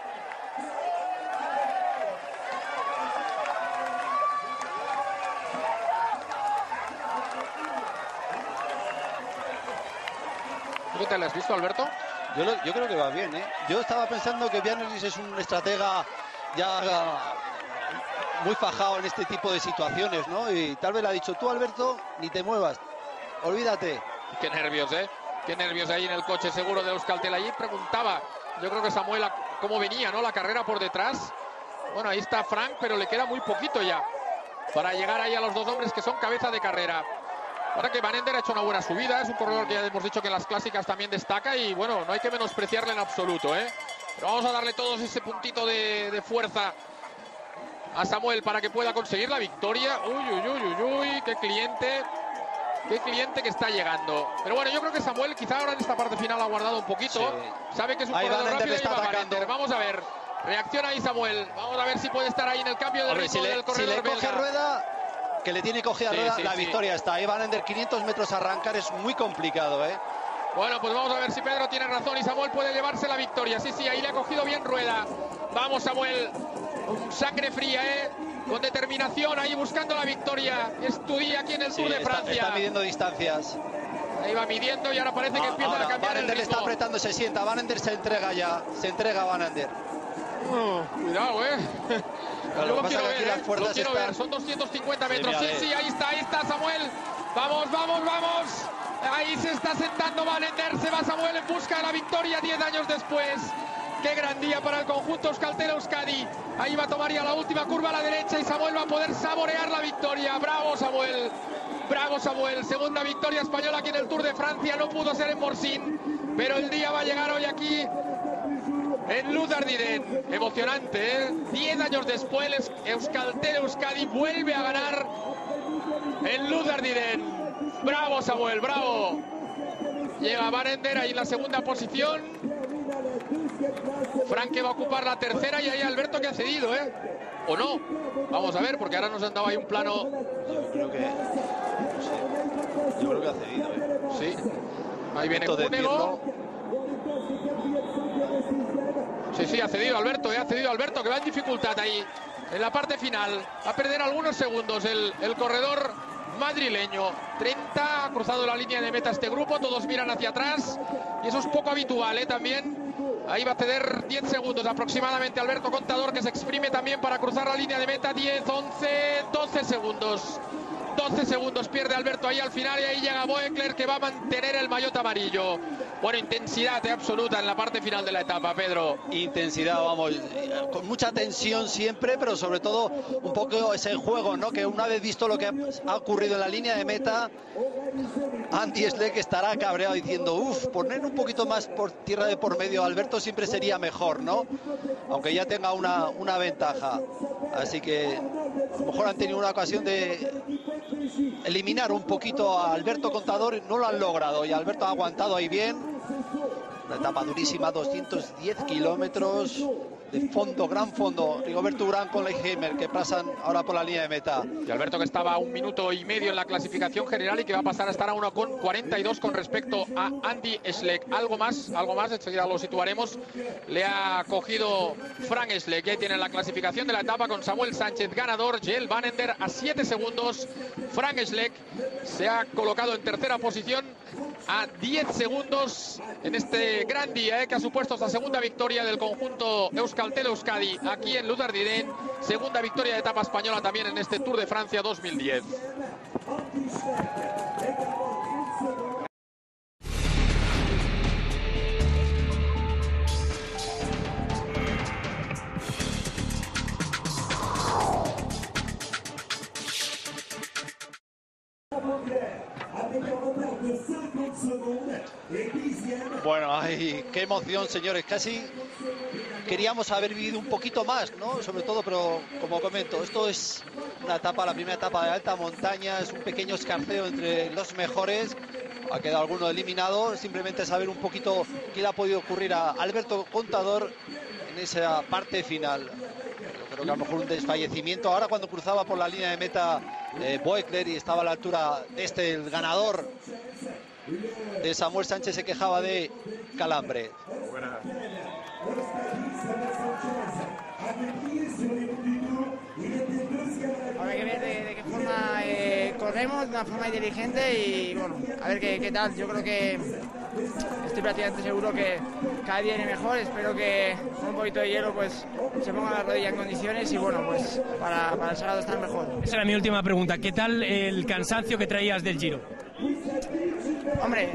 ¿Qué te lo has visto, Alberto? Yo creo que va bien, Yo estaba pensando que Vianis es un estratega ya muy fajado en este tipo de situaciones, ¿no? Y tal vez le ha dicho, tú, Alberto, ni te muevas. Olvídate. Qué nervios, Qué nervios ahí en el coche seguro de Euskaltel. Allí preguntaba, yo creo que Samuel, cómo venía, ¿no? La carrera por detrás. Bueno, ahí está Frank, pero le queda muy poquito ya para llegar ahí a los dos hombres que son cabeza de carrera. Ahora que Van Ender ha hecho una buena subida, es un corredor que ya hemos dicho que en las clásicas también destaca y bueno, no hay que menospreciarle en absoluto, Pero vamos a darle todos ese puntito de fuerza a Samuel para que pueda conseguir la victoria. Uy, qué cliente que está llegando. Pero bueno, yo creo que Samuel quizá ahora en esta parte final ha guardado un poquito. Sí. Sabe que es un corredor rápido y va Van Ender. Vamos a ver. Reacciona ahí Samuel. Vamos a ver si puede estar ahí en el cambio de ritmo del corredor. Si le coge rueda, que le tiene cogida rueda, la victoria está. Ahí Van Ender, 500 metros a arrancar es muy complicado, Bueno, pues vamos a ver si Pedro tiene razón y Samuel puede llevarse la victoria. Sí, ahí le ha cogido bien rueda. Vamos, Samuel. Sangre fría, con determinación, ahí buscando la victoria. Es tu día aquí en el Tour de Francia. Está midiendo distancias. Ahí va midiendo y ahora parece que empieza a cambiar. Van Ender le está apretando, se sienta. Van Ender se entrega ya. Se entrega Van Ender. Cuidado, Yo lo quiero ver, Son 250 metros. Sí, ahí está Samuel. Vamos, vamos, vamos. Ahí se está sentando Van Ender. Se va Samuel en busca de la victoria 10 años después. Qué gran día para el conjunto Euskaltel-Euskadi. Ahí va a tomar ya la última curva a la derecha y Samuel va a poder saborear la victoria. Bravo Samuel. Bravo Samuel. Segunda victoria española aquí en el Tour de Francia. No pudo ser en Morsín, pero el día va a llegar hoy aquí en Luzardinen. Emocionante, ¿eh? 10 años después, Euskaltel-Euskadi vuelve a ganar en Luzardinen. Bravo Samuel, bravo. Llega Van Ender ahí en la segunda posición. Franke va a ocupar la tercera y ahí Alberto, que ha cedido, ¿eh? ¿O no? Vamos a ver, porque ahora nos han dado ahí un plano. Yo creo que, no sé, yo creo que ha cedido, ¿eh? Sí. Ahí viene Cunego. Sí, ha cedido Alberto, que va en dificultad ahí, en la parte final. Va a perder algunos segundos el corredor madrileño. 30, ha cruzado la línea de meta este grupo, todos miran hacia atrás. Y eso es poco habitual, también. Ahí va a ceder 10 segundos aproximadamente Alberto Contador, que se exprime también para cruzar la línea de meta. 10, 11, 12 segundos. 12 segundos pierde Alberto ahí al final y ahí llega Boekler, que va a mantener el maillot amarillo. Bueno, intensidad absoluta en la parte final de la etapa, Pedro. Intensidad, vamos, con mucha tensión siempre, pero sobre todo un poco ese juego, ¿no? Que una vez visto lo que ha ocurrido en la línea de meta, Andy Schleck estará cabreado diciendo, poner un poquito más por tierra de por medio a Alberto siempre sería mejor, ¿no? Aunque ya tenga una ventaja. Así que a lo mejor han tenido una ocasión de eliminar un poquito a Alberto Contador y no lo han logrado, y Alberto ha aguantado ahí bien. Una etapa durísima, 210 kilómetros de fondo, gran fondo. Rigoberto Urán con Leikheimer, que pasan ahora por la línea de meta. Y Alberto, que estaba a 1 minuto y medio en la clasificación general y que va a pasar a estar a 1,42 con respecto a Andy Schleck. Algo más, enseguida lo situaremos. Le ha cogido Frank Schleck, que tiene la clasificación de la etapa con Samuel Sánchez ganador, Jelle Van Ender a 7 segundos. Frank Schleck se ha colocado en tercera posición a 10 segundos en este gran día, que ha supuesto esta segunda victoria del conjunto Euskaltel-Euskadi aquí en Luzardinen. Segunda victoria de etapa española también en este Tour de Francia 2010. Bueno, ay, qué emoción, señores. Casi queríamos haber vivido un poquito más, ¿no? Sobre todo, pero como comento, esto es una etapa, la primera etapa de alta montaña, es un pequeño escarceo entre los mejores. Ha quedado alguno eliminado. Simplemente saber un poquito qué le ha podido ocurrir a Alberto Contador en esa parte final. Yo creo que a lo mejor un desfallecimiento. Ahora, cuando cruzaba por la línea de meta Boekler y estaba a la altura de el ganador de Samuel Sánchez, se quejaba de calambre. Habrá que ver de qué forma corremos, de una forma inteligente y bueno, a ver qué tal. Yo creo que estoy prácticamente seguro que cada día viene mejor. Espero que con un poquito de hielo pues se ponga la rodilla en condiciones y bueno, pues para el sábado estar mejor. Esa era mi última pregunta. ¿Qué tal el cansancio que traías del Giro? Hombre,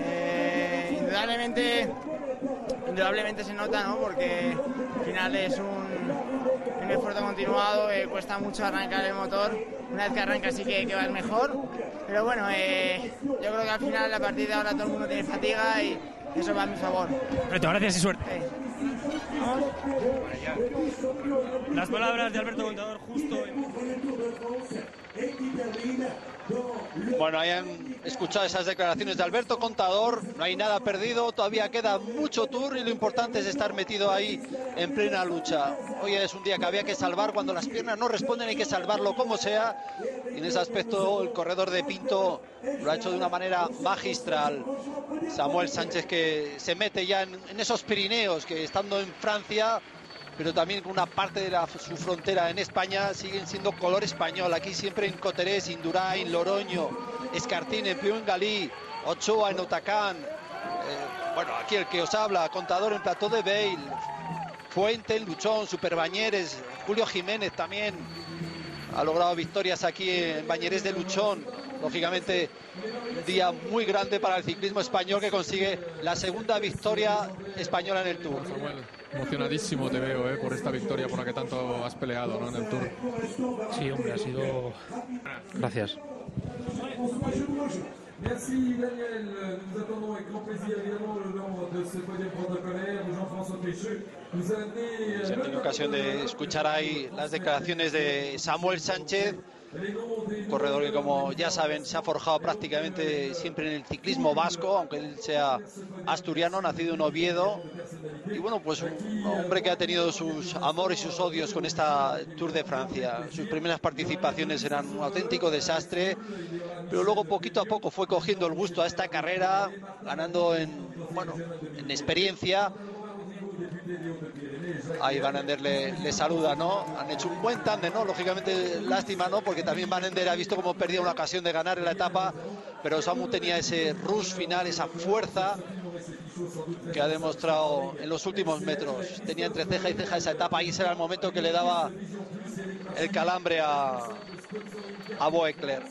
indudablemente se nota, ¿no? Porque al final es un esfuerzo continuado, cuesta mucho arrancar el motor. Una vez que arranca sí que va mejor, pero bueno, yo creo que al final, a partir de ahora, todo el mundo tiene fatiga y eso va a mi favor. Perfecto, gracias y suerte. Las palabras de Alberto Contador justo Bueno, hayan escuchado esas declaraciones de Alberto Contador. No hay nada perdido, todavía queda mucho Tour y lo importante es estar metido ahí en plena lucha. Hoy es un día que había que salvar, cuando las piernas no responden hay que salvarlo como sea, y en ese aspecto el corredor de Pinto lo ha hecho de una manera magistral. Samuel Sánchez, que se mete ya en esos Pirineos, que estando en Francia, pero también con una parte de su frontera en España, siguen siendo color español. Aquí siempre en Coterés, Indurain, Loroño, Escartín, en Piuengalí, Ochoa en Otacán. Bueno, aquí el que os habla, Contador en Plató de Beil, Fuente en Luchón, Superbañeres, Julio Jiménez también. ha logrado victorias aquí en Bañeres de Luchón. Lógicamente, un día muy grande para el ciclismo español, que consigue la segunda victoria española en el Tour. Samuel, emocionadísimo te veo, por esta victoria por la que tanto has peleado, ¿no?, en el Tour. Sí, hombre, ha sido... Gracias. Merci Daniel, nous attendons avec grand plaisir évidemment le nom de ce podium protocolaire, Jean-François Pécheux. Se han tenido ocasión de escuchar ahí las declaraciones de Samuel Sánchez, un corredor que, como ya saben, se ha forjado prácticamente siempre en el ciclismo vasco, aunque él sea asturiano, nacido en Oviedo. Y bueno, pues un hombre que ha tenido sus amores y sus odios con esta Tour de Francia. Sus primeras participaciones eran un auténtico desastre, pero luego poquito a poco fue cogiendo el gusto a esta carrera, ganando en experiencia. Ahí Van Ender le saluda, ¿no? Han hecho un buen tándem, ¿no? Lógicamente, lástima, ¿no? Porque también Van Ender ha visto cómo perdía una ocasión de ganar en la etapa, pero Samu tenía ese rush final, esa fuerza que ha demostrado en los últimos metros. Tenía entre ceja y ceja esa etapa y ese era el momento que le daba el calambre a Boekler.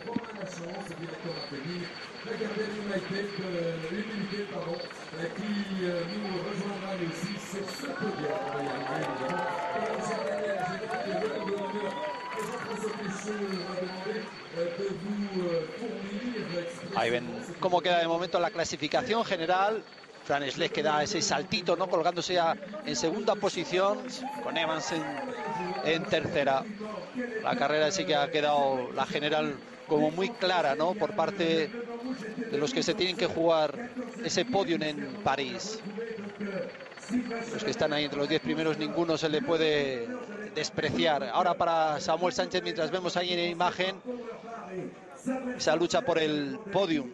Ahí ven cómo queda de momento la clasificación general. Fran Schleck que da ese saltito, ¿no?, colgándose ya en segunda posición, con Evans en tercera. La carrera sí que ha quedado, la general, como muy clara, ¿no?, por parte de los que se tienen que jugar ese podium en París. Los que están ahí entre los 10 primeros, ninguno se le puede despreciar. Ahora para Samuel Sánchez, mientras vemos ahí en imagen esa lucha por el podium.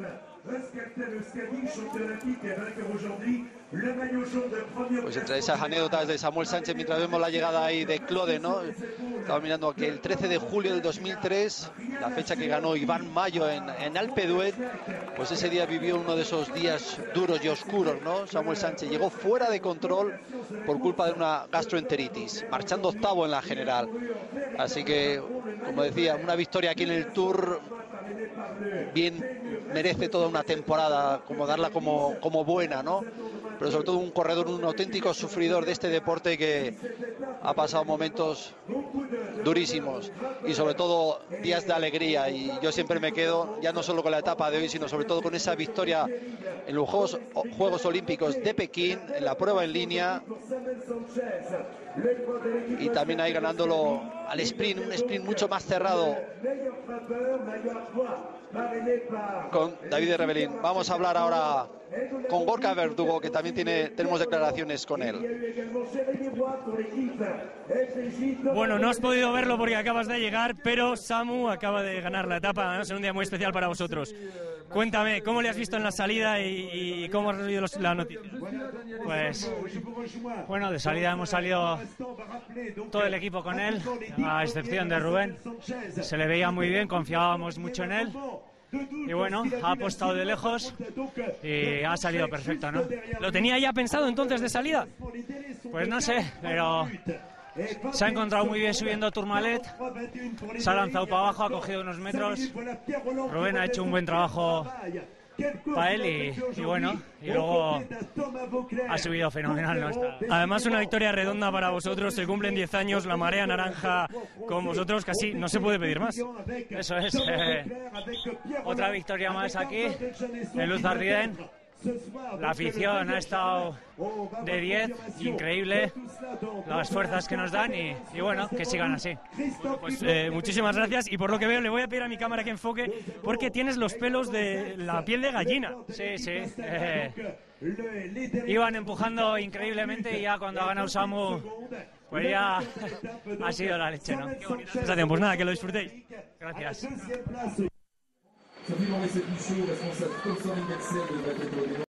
Pues entre esas anécdotas de Samuel Sánchez, mientras vemos la llegada ahí de Claude, ¿no? Estaba mirando que el 13 de julio del 2003, la fecha que ganó Iván Mayo en Alpe d'Huez, pues ese día vivió uno de esos días duros y oscuros, ¿no? Samuel Sánchez llegó fuera de control por culpa de una gastroenteritis, marchando octavo en la general. Así que, como decía, una victoria aquí en el Tour bien merece toda una temporada, como darla como buena, ¿no? Pero sobre todo un corredor, un auténtico sufridor de este deporte que ha pasado momentos durísimos y sobre todo días de alegría. Y yo siempre me quedo ya no solo con la etapa de hoy, sino sobre todo con esa victoria en los Juegos Olímpicos de Pekín, en la prueba en línea, y también ahí ganándolo al sprint, un sprint mucho más cerrado con David Rebellín. Vamos a hablar ahora con Gorka Verdugo, que también tenemos declaraciones con él. Bueno, no has podido verlo porque acabas de llegar, pero Samu acaba de ganar la etapa, ¿no? Es un día muy especial para vosotros. Cuéntame, ¿cómo le has visto en la salida y cómo has recibido la noticia? Pues, bueno, de salida hemos salido todo el equipo con él, a excepción de Rubén. Se le veía muy bien, confiábamos mucho en él. Y bueno, ha apostado de lejos y ha salido perfecto, ¿no? ¿Lo tenía ya pensado entonces de salida? Pues no sé, pero se ha encontrado muy bien subiendo Tourmalet, se ha lanzado para abajo, ha cogido unos metros. Rubén ha hecho un buen trabajo para él y bueno, y luego ha subido fenomenal, ¿no? Además, una victoria redonda para vosotros, se cumplen 10 años, la marea naranja con vosotros, casi no se puede pedir más. Eso es, otra victoria más aquí en Luz Ardiden. La afición ha estado de 10, increíble las fuerzas que nos dan y bueno, que sigan así. Pues muchísimas gracias, y por lo que veo le voy a pedir a mi cámara que enfoque porque tienes los pelos de la piel de gallina. Sí, iban empujando increíblemente y ya cuando ha ganado Samu, pues ya ha sido la leche, ¿no? Qué bonita sensación. Pues nada, que lo disfrutéis. Gracias.